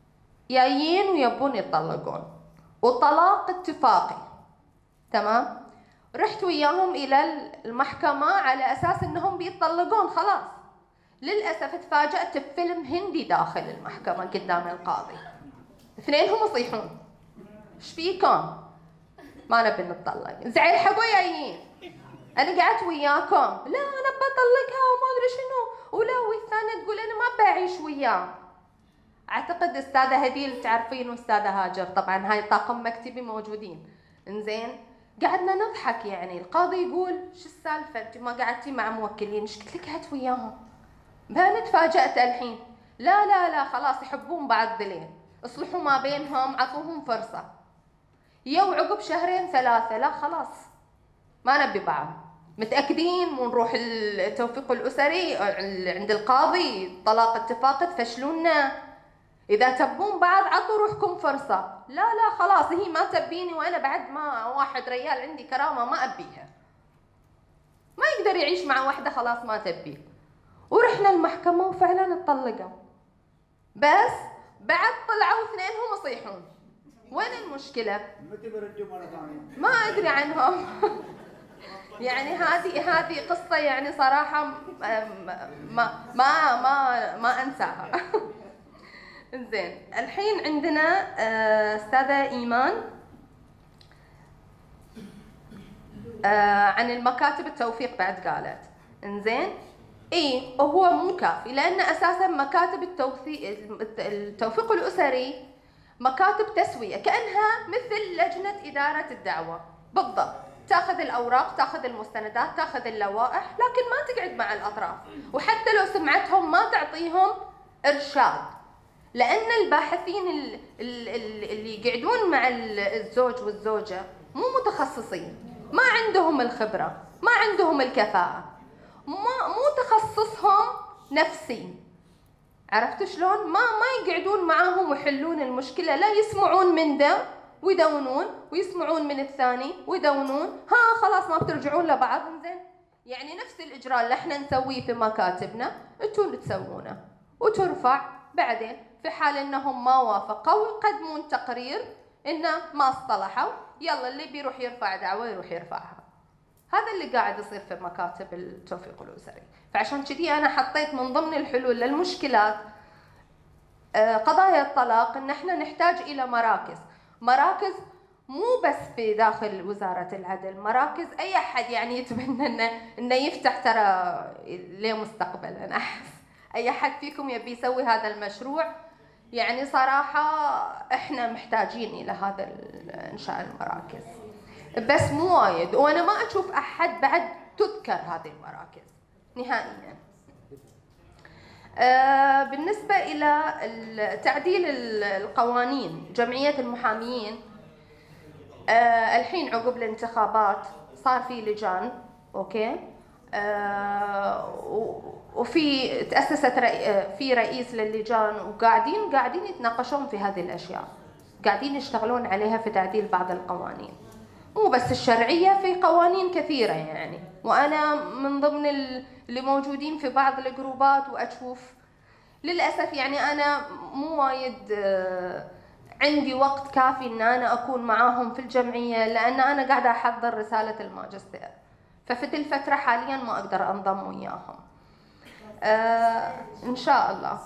جايين ويبون يطلقون، وطلاق اتفاقي، تمام؟ رحت وياهم إلى المحكمة على أساس أنهم بيتطلقون خلاص. للأسف تفاجأت بفيلم هندي داخل المحكمة قدام القاضي، اثنينهم يصيحون ايش فيكم؟ ما نبي نتطلق. زعل حقوا جايين، أنا قعدت وياكم، لا أنا بطلقها وما أدري شنو، ولا والثانية تقول أنا ما بعيش وياه. أعتقد أستاذة هديل تعرفين وأستاذة هاجر، طبعا هاي طاقم مكتبي موجودين. إنزين قعدنا نضحك، يعني القاضي يقول شو السالفة أنت ما قعدتي مع موكلين؟ إيش قلت لك قعدت وياهم؟ بأنا تفاجأت الحين. لا لا لا خلاص يحبون بعض ذلين، اصلحوا ما بينهم، عطوهم فرصة. يو عقب شهرين ثلاثة لا خلاص ما نبي بعض، متأكدين ونروح التوفيق الأسري عند القاضي، طلاق اتفاق تفشلونا، إذا تبون بعض عطوا روحكم فرصة. لا لا خلاص هي ما تبيني وأنا بعد ما واحد ريال عندي كرامة ما أبيها، ما يقدر يعيش مع واحدة خلاص ما تبيه. ورحنا المحكمة وفعلا اتطلقوا، بس بعد طلعوا اثنينهم يصيحون. وين المشكلة؟ متى بيردوا مرة ثانية؟ ما أدري عنهم. يعني هذه هذه قصة يعني صراحة ما ما ما ما أنساها. إنزين الحين عندنا أستاذة إيمان عن المكاتب التوفيق بعد قالت. إنزين إيه هو مو كافي، لأن أساسا مكاتب التوثيق التوفيق الأسري مكاتب تسوية، كأنها مثل لجنة إدارة الدعوة بالضبط، تاخذ الأوراق، تاخذ المستندات، تاخذ اللوائح، لكن ما تقعد مع الأطراف، وحتى لو سمعتهم ما تعطيهم إرشاد، لأن الباحثين اللي يقعدون مع الزوج والزوجة مو متخصصين، ما عندهم الخبرة، ما عندهم الكفاءة، ما مو تخصصهم نفسي. عرفت شلون؟ ما ما يقعدون معاهم ويحلون المشكلة، لا يسمعون من ده ويدونون ويسمعون من الثاني ويدونون، ها خلاص ما بترجعون لبعض. زين يعني نفس الإجراء اللي احنا نسويه في مكاتبنا انتوا اللي تسوونه، وترفع بعدين في حال انهم ما وافقوا يقدمون تقرير انه ما اصطلحوا، يلا اللي بيروح يرفع دعوة يروح يرفعها. هذا اللي قاعد يصير في مكاتب التوفيق الأسري. فعشان كذي أنا حطيت من ضمن الحلول للمشكلات قضايا الطلاق إن إحنا نحتاج إلى مراكز، مراكز مو بس في داخل وزارة العدل، مراكز أي أحد يعني يتمنى إنه إنه يفتح ترى لمستقبل. أنا أحس أي أحد فيكم يبي يسوي هذا المشروع، يعني صراحة إحنا محتاجين إلى هذا إنشاء المراكز، بس مو وايد، وأنا ما أشوف أحد بعد تذكر هذه المراكز نهائياً. آه بالنسبة إلى تعديل القوانين، جمعية المحامين آه الحين عقب الانتخابات صار في لجان، أوكي، آه وفي تأسست رئي في رئيس للجان، وقاعدين قاعدين يتناقشون في هذه الأشياء، قاعدين يشتغلون عليها في تعديل بعض القوانين، مو بس الشرعية، في قوانين كثيرة يعني. وأنا من ضمن اللي موجودين في بعض الجروبات وأشوف للأسف يعني أنا مو وايد عندي وقت كافي إن أنا أكون معاهم في الجمعية، لأن أنا قاعدة أحضر رسالة الماجستير، ففي تلك الفترة حاليا ما أقدر أنضم وياهم. آه إن شاء الله.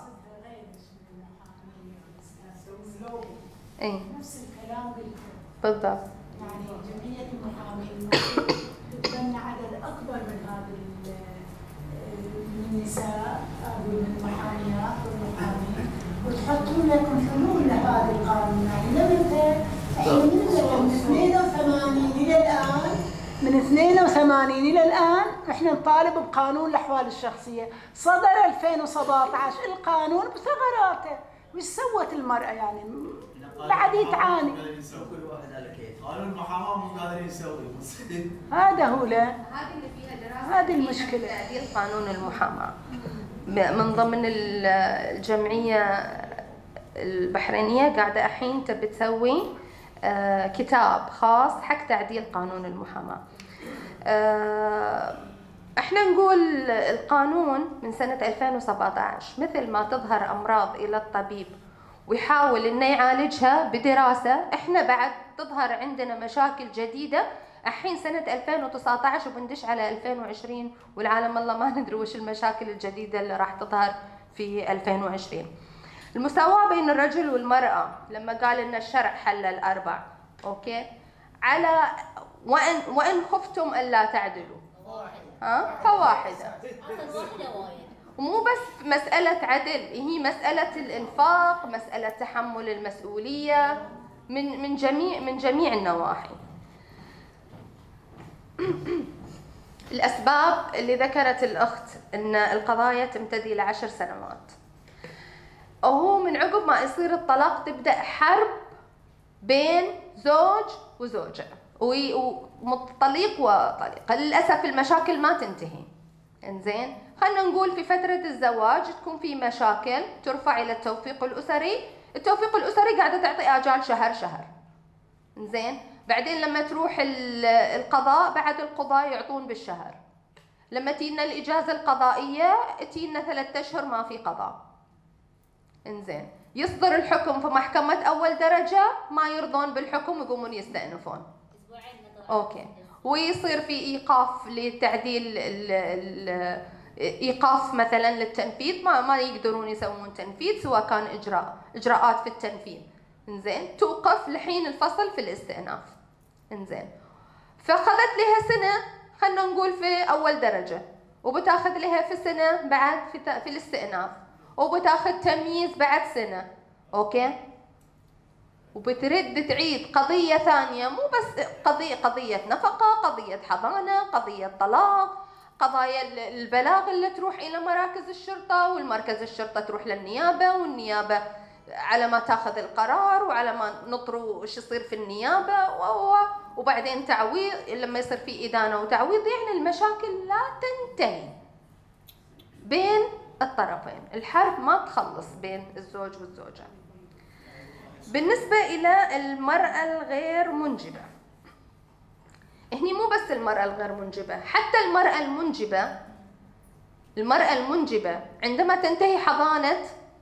إيه نفس الكلام بالضبط. يعني جمعية المحامين تتبنى عدد أكبر من هذا النساء أو المحاميات والمحامين، وتحطون لكم حلول لهذا القانون. يعني لمتى احنا من اثنين وثمانين إلى الآن، من اثنين وثمانين إلى الآن احنا نطالب بقانون الأحوال الشخصية، صدر ألفين وسبعة عشر القانون بثغراته، وش سوت المرأة يعني؟ بعد يتعاني. كل واحد على كيف. قانون المحاماة مو قادرين يسوي. هذا هو له. هذه اللي فيها دراسة. هذه المشكلة. تعديل قانون المحاماة من ضمن الجمعية البحرينية قاعدة الحين تبي تسوي كتاب خاص حق تعديل قانون المحاماة. احنا نقول القانون من سنة ألفين وسبعة عشر مثل ما تظهر أمراض إلى الطبيب ويحاول إنه يعالجها بدراسة، إحنا بعد تظهر عندنا مشاكل جديدة الحين سنة ألفين وتسعة عشر وبندش على ألفين وعشرين، والعالم والله ما ندري وش المشاكل الجديدة اللي راح تظهر في ألفين وعشرين. المساواة بين الرجل والمرأة لما قال إن الشرع حل الأربع، أوكي، على وإن وإن خفتم ألا تعدلوا ها فواحدة. ومو بس مسألة عدل، هي مسألة الإنفاق، مسألة تحمل المسؤولية من من جميع من جميع النواحي. الأسباب اللي ذكرت الأخت إن القضايا تمتدي لعشر سنوات، وهو من عقب ما يصير الطلاق تبدأ حرب بين زوج وزوجة وطليق وطليقة. للأسف المشاكل ما تنتهي. إنزين، خلنا نقول في فترة الزواج تكون في مشاكل ترفع إلى التوفيق الأسري، التوفيق الأسري قاعدة تعطي آجال شهر شهر. إنزين، بعدين لما تروح القضاء بعد القضاء يعطون بالشهر، لما تينا الإجازة القضائية تينا ثلاثة أشهر ما في قضاء. إنزين، يصدر الحكم في محكمة أول درجة ما يرضون بالحكم يقومون يستأنفون. أوكي، ويصير في إيقاف لتعديل ال ال إيقاف مثلا للتنفيذ، ما ما يقدرون يسوون تنفيذ سواء كان إجراء إجراءات في التنفيذ. إنزين، توقف لحين الفصل في الاستئناف. إنزين، فأخذت لها سنة خلنا نقول في أول درجة، وبتاخذ لها في سنة بعد في في الاستئناف، وبتاخذ تمييز بعد سنة. أوكي، وبترد تعيد قضية ثانية، مو بس قضية قضية نفقة، قضية حضانة، قضية طلاق، قضايا البلاغ اللي تروح إلى مراكز الشرطة، والمركز الشرطة تروح للنيابة، والنيابة على ما تاخذ القرار وعلى ما نطروا وش يصير في النيابة، وبعدين تعويض لما يصير في إدانة وتعويض. يعني المشاكل لا تنتهي بين الطرفين، الحرب ما تخلص بين الزوج والزوجة. بالنسبة إلى المرأة الغير منجبة، هني مو بس المرأة الغير منجبة، حتى المرأة المنجبة، المرأة المنجبة عندما تنتهي حضانة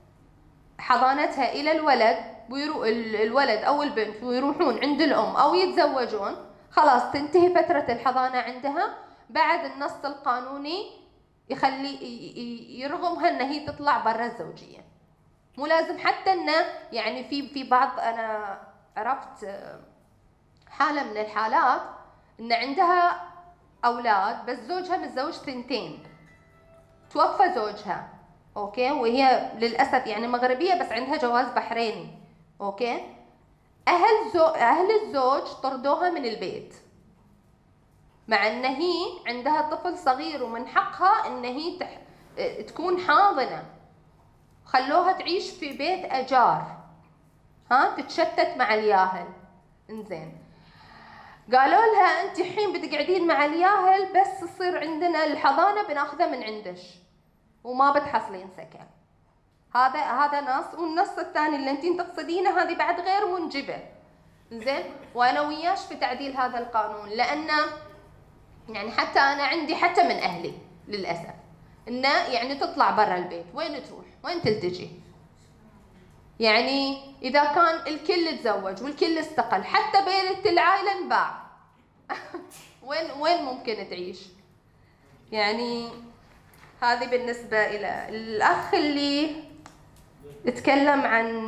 حضانتها إلى الولد، ويروح الولد أو البنت ويروحون عند الأم أو يتزوجون، خلاص تنتهي فترة الحضانة عندها. بعد النص القانوني يخلي يرغمها أن هي تطلع برا الزوجية، مو لازم حتى أنه يعني في في بعض، أنا عرفت حالة من الحالات أن عندها أولاد بس زوجها متزوج ثنتين، توفى زوجها، أوكي، وهي للأسف يعني مغربية بس عندها جواز بحريني، أوكي. أهل زو... أهل الزوج طردوها من البيت، مع أن هي عندها طفل صغير ومن حقها أن هي تح... تكون حاضنة، خلوها تعيش في بيت أجار، ها، تتشتت مع الياهل. إنزين، قالوا لها أنت الحين بتقعدين مع الياهل، بس يصير عندنا الحضانة بناخذها من عندش وما بتحصلين سكن. هذا هذا نص، والنص الثاني اللي انتين تقصدينه هذه بعد غير منجبة. زين، وانا وياش في تعديل هذا القانون، لان يعني حتى انا عندي حتى من اهلي للاسف انه يعني تطلع برا البيت، وين تروح؟ وين تلتجي؟ يعني اذا كان الكل تزوج والكل استقل، حتى بيت العائلة انباع وين وين ممكن تعيش؟ يعني هذه بالنسبة إلى الأخ اللي تكلم عن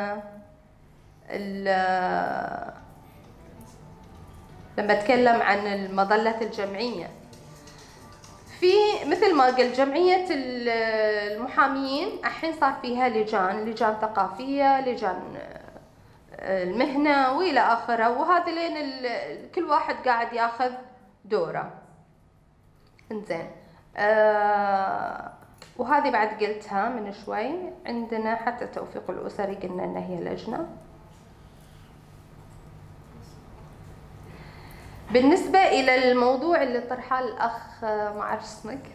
لما تكلم عن مظلة الجمعية. في مثل ما قلت جمعية المحامين الحين صار فيها لجان، لجان ثقافية، لجان المهنة وإلى آخره، وهذا لين كل واحد قاعد ياخذ دوره. إنزين، آه وهذه بعد قلتها من شوي. عندنا حتى التوفيق الأسري قلنا إن هي لجنة. بالنسبة إلى الموضوع اللي طرحه الأخ ما أعرف اسمك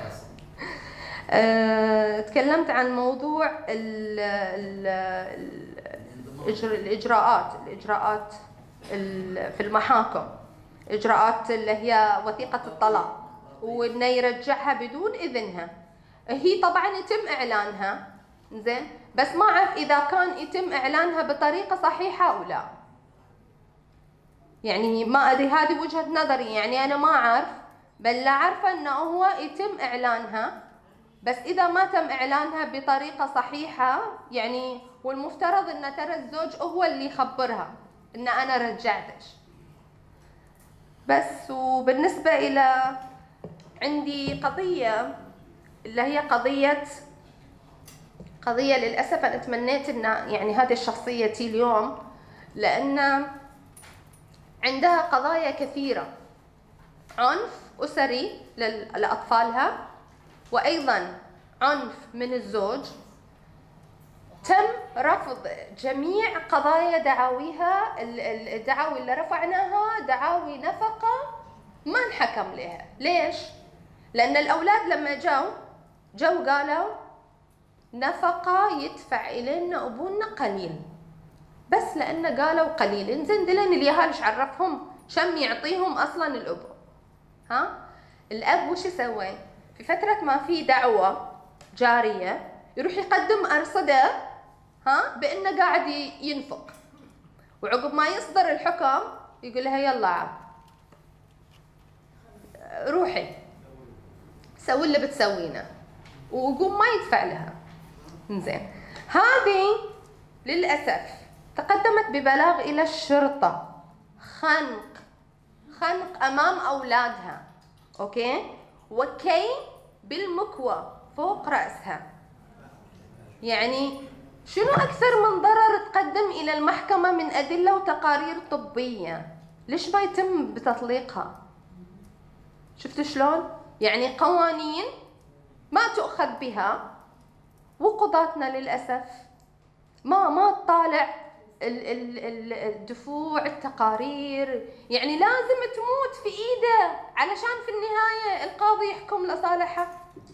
آه تكلمت عن موضوع ال ال الإجراءات الإجراءات في المحاكم، إجراءات اللي هي وثيقة الطلاق، وإنه يرجعها بدون إذنها. هي طبعا يتم إعلانها، زين، بس ما أعرف إذا كان يتم إعلانها بطريقة صحيحة أو لا. يعني ما أدري، هذه وجهة نظري، يعني أنا ما أعرف، بل لا عارفة أنه هو يتم إعلانها، بس إذا ما تم إعلانها بطريقة صحيحة يعني، والمفترض أن ترى الزوج هو اللي يخبرها أن أنا رجعتش. بس وبالنسبة إلى عندي قضية اللي هي قضية قضية للأسف أنا تمنيت أن يعني هذه الشخصية تي اليوم، لأن عندها قضايا كثيرة، عنف أسري لأطفالها، وأيضا عنف من الزوج. تم رفض جميع قضايا دعاويها، الدعاوي اللي رفعناها دعاوي نفقة ما انحكم لها. ليش؟ لأن الأولاد لما جو جو قالوا نفقة يدفع إلينا أبونا قليل، بس لأن قالوا قليل. انزين دلين اليهال ايش عرفهم شم يعطيهم أصلا الأبو؟ ها؟ الأب وش يسوي؟ في فترة ما في دعوة جارية يروح يقدم أرصدة، ها، بأنه قاعد ينفق، وعقب ما يصدر الحكم يقول لها يلا عاد روحي سوي اللي بتسوينه، وقوم ما يدفع لها. زين، هذه للأسف تقدمت ببلاغ إلى الشرطة، خنق خنق أمام أولادها، أوكي، وكي بالمكوى فوق رأسها. يعني شنو أكثر من ضرر تقدم إلى المحكمة من أدلة وتقارير طبية؟ ليش ما يتم بتطليقها؟ شفت شلون؟ يعني قوانين ما تؤخذ بها، وقضاتنا للأسف ما ما تطالع الدفوع التقارير، يعني لازم تموت في إيده علشان في النهاية القاضي يحكم لصالحها.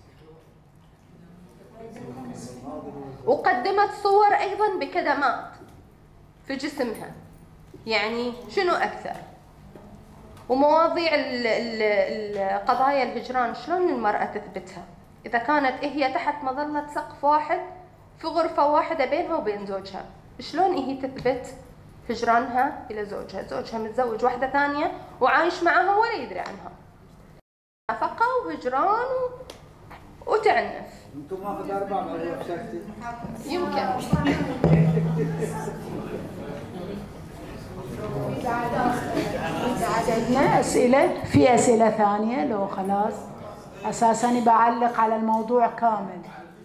وقدمت صور أيضا بكدمات في جسمها، يعني شنو أكثر؟ ومواضيع القضايا الهجران شلون المرأة تثبتها إذا كانت هي تحت مظلة سقف واحد في غرفة واحدة بينها وبين زوجها؟ شلون هي تثبت هجرانها إلى زوجها؟ زوجها متزوج واحدة ثانية وعايش معها ولا يدري عنها، نفقة وهجران وتعنف. انتم ماخذ أربعة بعد شفتي؟ يمكن. عندنا أسئلة، في أسئلة ثانية لو خلاص؟ أساساً بعلق على الموضوع كامل.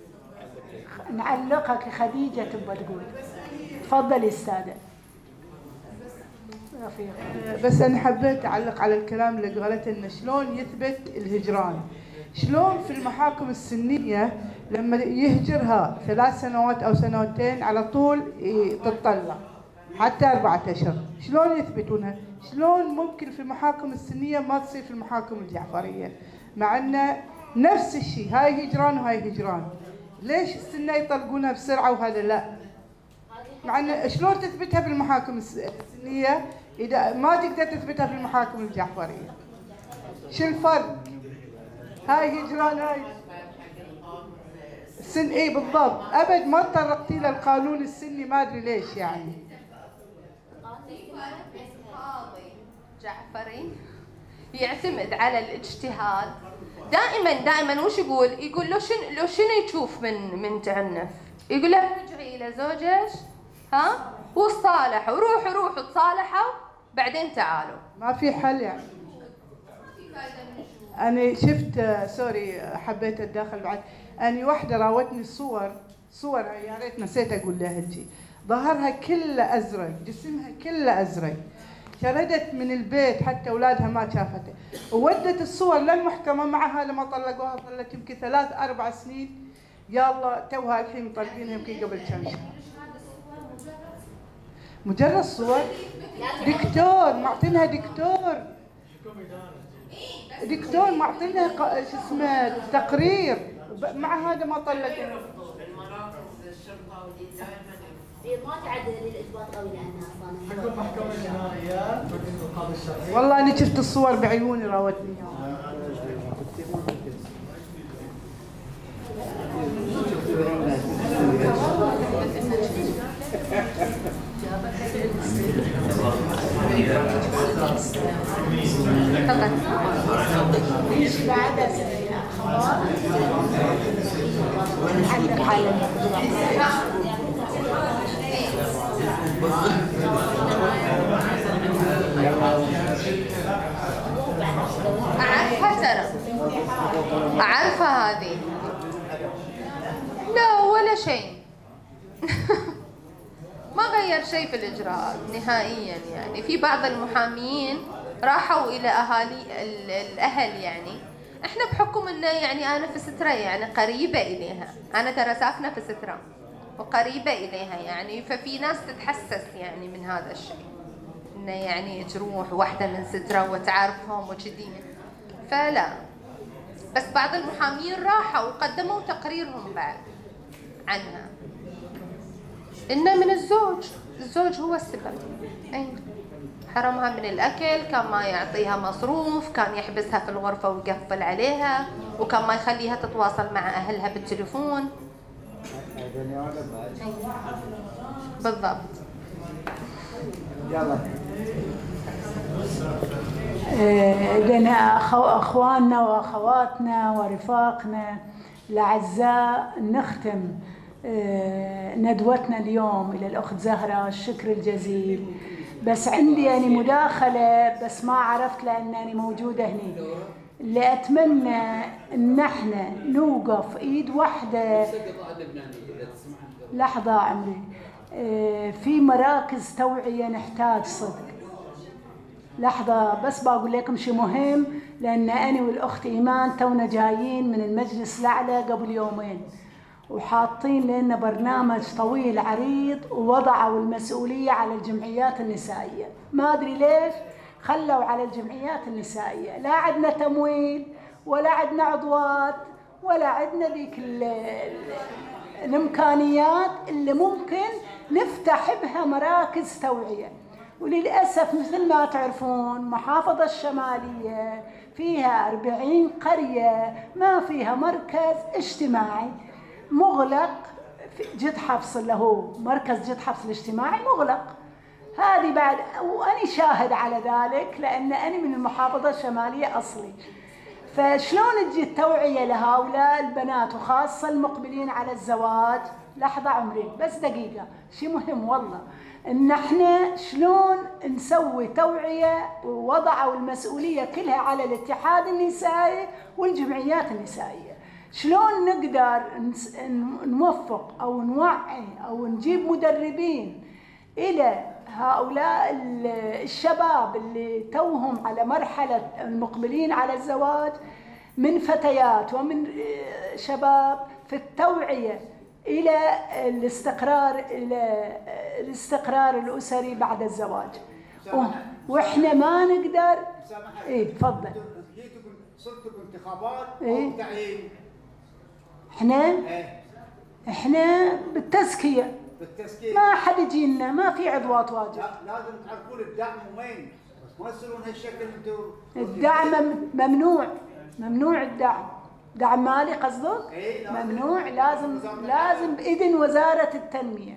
نعلقك خديجة تبغى تقول. تفضلي استاذة. بس أنا حبيت أعلق على الكلام اللي قالته إنه شلون يثبت الهجران. شلون في المحاكم السنية لما يهجرها ثلاث سنوات أو سنتين على طول تطلق حتى أربعة أشهر، شلون يثبتونها؟ شلون ممكن في المحاكم السنية ما تصير في المحاكم الجعفرية؟ مع أن نفس الشيء، هاي هجران وهاي هجران، ليش السنة يطلقونها بسرعة وهذا لا؟ مع أن شلون تثبتها في المحاكم السنية إذا ما تقدر تثبتها في المحاكم الجعفرية؟ شو الفرق؟ هاي هجران هاي السن ايه بالضبط، ابد ما تطرقتي للقانون السني، ما ادري ليش يعني. قاضي جعفري يعتمد على الاجتهاد دائما دائما. وش يقول؟ يقول لو شنو لو شنو يشوف من من تعنف، يقول له ارجعي الى زوجك، ها، وصالحوا، روحوا روحوا تصالحوا بعدين تعالوا. ما في حل يعني. أنا شفت سوري حبيت أتداخل بعد، أنا واحدة راوتني الصور صور يا ريت نسيت أقول لها هالشي، ظهرها كله أزرق، جسمها كله أزرق، شردت من البيت حتى أولادها ما شافته، وودت الصور للمحكمة معها لما طلقوها، صارت يمكن ثلاث أربع سنين، يلا توها الحين مطلقينها يمكن قبل كم شهر. مجرد صور؟ دكتور معطينها دكتور دكتور معطينا شو اسمه تقرير، مع هذا ما طلقوا. ما تعدل الاثبات قوي لانها اصلا حكم محكمه جنائيه القاضي الشرعي. والله انا شفت الصور بعيوني راوتني اياها. نعلق على الموضوع. أعرفها ترى، أعرفها هذه. لا ولا شيء. ما غير شيء في الإجراءات نهائيا. يعني في بعض المحاميين راحوا إلى أهالي الأهل، يعني إحنا بحكم إنه يعني أنا في سترة يعني قريبة إليها، أنا ترى ساكنة في سترة وقريبة إليها، يعني ففي ناس تتحسس يعني من هذا الشيء، إنه يعني تروح واحدة من سترة وتعرفهم وكذي، فلا. بس بعض المحامين راحوا وقدموا تقريرهم بعد عنها، إنه من الزوج، الزوج هو السبب. أي حرمها من الأكل، كان ما يعطيها مصروف، كان يحبسها في الغرفة ويقفل عليها، وكان ما يخليها تتواصل مع أهلها بالتليفون. بالضبط. يلا. إذن أخواننا وأخواتنا ورفاقنا الأعزاء، نختم ندوتنا اليوم إلى الأخت زهرة الشكر الجزيل. بس عندي يعني مداخلة بس ما عرفت لأنني موجودة هنا، اللي أتمنى إن احنا نوقف إيد واحدة. لحظة عمري، في مراكز توعية نحتاج صدق. لحظة بس بقول لكم شيء مهم، لأن أنا والأخت إيمان تونا جايين من المجلس الأعلى قبل يومين، وحاطين لنا برنامج طويل عريض، ووضعوا المسؤولية على الجمعيات النسائية. ما أدري ليش خلوا على الجمعيات النسائية، لا عندنا تمويل ولا عندنا عضوات ولا عندنا ذيك الإمكانيات اللي ممكن نفتح بها مراكز توعية. وللأسف مثل ما تعرفون محافظة الشمالية فيها أربعين قرية ما فيها مركز اجتماعي، مغلق. جد حفص اللي هو مركز جد حفص الاجتماعي مغلق. هذه بعد، وأنا شاهد على ذلك لأن أنا من المحافظة الشمالية أصلي. فشلون تجي التوعية لهؤلاء البنات وخاصة المقبلين على الزواج؟ لحظة عمري بس دقيقة، شيء مهم والله، إن احنا شلون نسوي توعية، ووضعوا المسؤولية كلها على الاتحاد النسائي والجمعيات النسائية. شلون نقدر نوفق أو نوعي أو نجيب مدربين إلى هؤلاء الشباب اللي توهم على مرحلة المقبلين على الزواج من فتيات ومن شباب في التوعية إلى الاستقرار إلى الاستقرار الأسري بعد الزواج. وإحنا ما نقدر. إيه تفضل. صرتوا بانتخابات إيه؟ أو تعيين؟ إحنا إحنا بالتزكية. بالتزكية. ما حد يجينا، ما في عضوات واجد. لازم تعرفون الدعم وين، بس ما تصيرون هالشكل انتم. الدعم ممنوع، ممنوع الدعم. دعم مالي قصدك؟ إيه ممنوع، لازم لازم بإذن وزارة التنمية.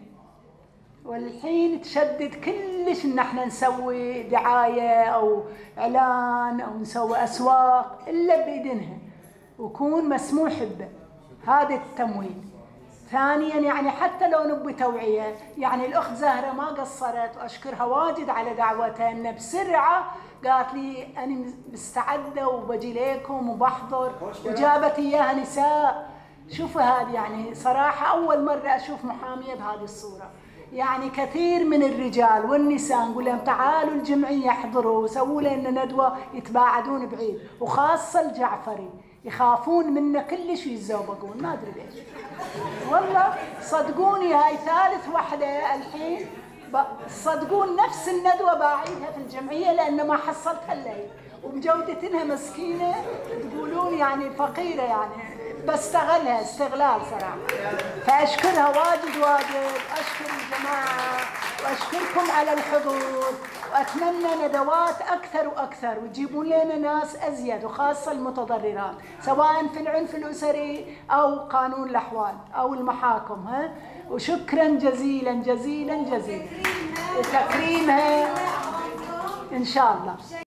والحين تشدد كلش ان احنا نسوي دعاية او اعلان او نسوي اسواق الا بإذنها ويكون مسموح به هذا التمويل. ثانيا يعني حتى لو نبي توعية، يعني الأخت زهرة ما قصرت وأشكرها واجد على دعوتها، إن بسرعة قالت لي أنا مستعدة وبجي لكم وبحضر، وجابت إياها نساء. شوفوا هذه يعني صراحة أول مرة أشوف محامية بهذه الصورة. يعني كثير من الرجال والنساء نقول لهم تعالوا الجمعية احضروا وسووا لنا ندوة، يتباعدون بعيد، وخاصة الجعفري يخافون منا كلش ويتزوقون، ما ادري ليش. والله صدقوني هاي ثالث وحده الحين صدقون نفس الندوه باعيدها في الجمعيه لان ما حصلتها الليل، ومجودتنها مسكينه تقولون يعني فقيره، يعني بستغلها استغلال صراحه. فاشكرها واجد واجد، اشكر الجماعه واشكركم على الحضور، واتمنى ندوات اكثر واكثر وتجيبون لنا ناس ازيد وخاصه المتضررات سواء في العنف الاسري او قانون الاحوال او المحاكم. ها وشكرا جزيلا جزيلا جزيلا لتكريمها ان شاء الله.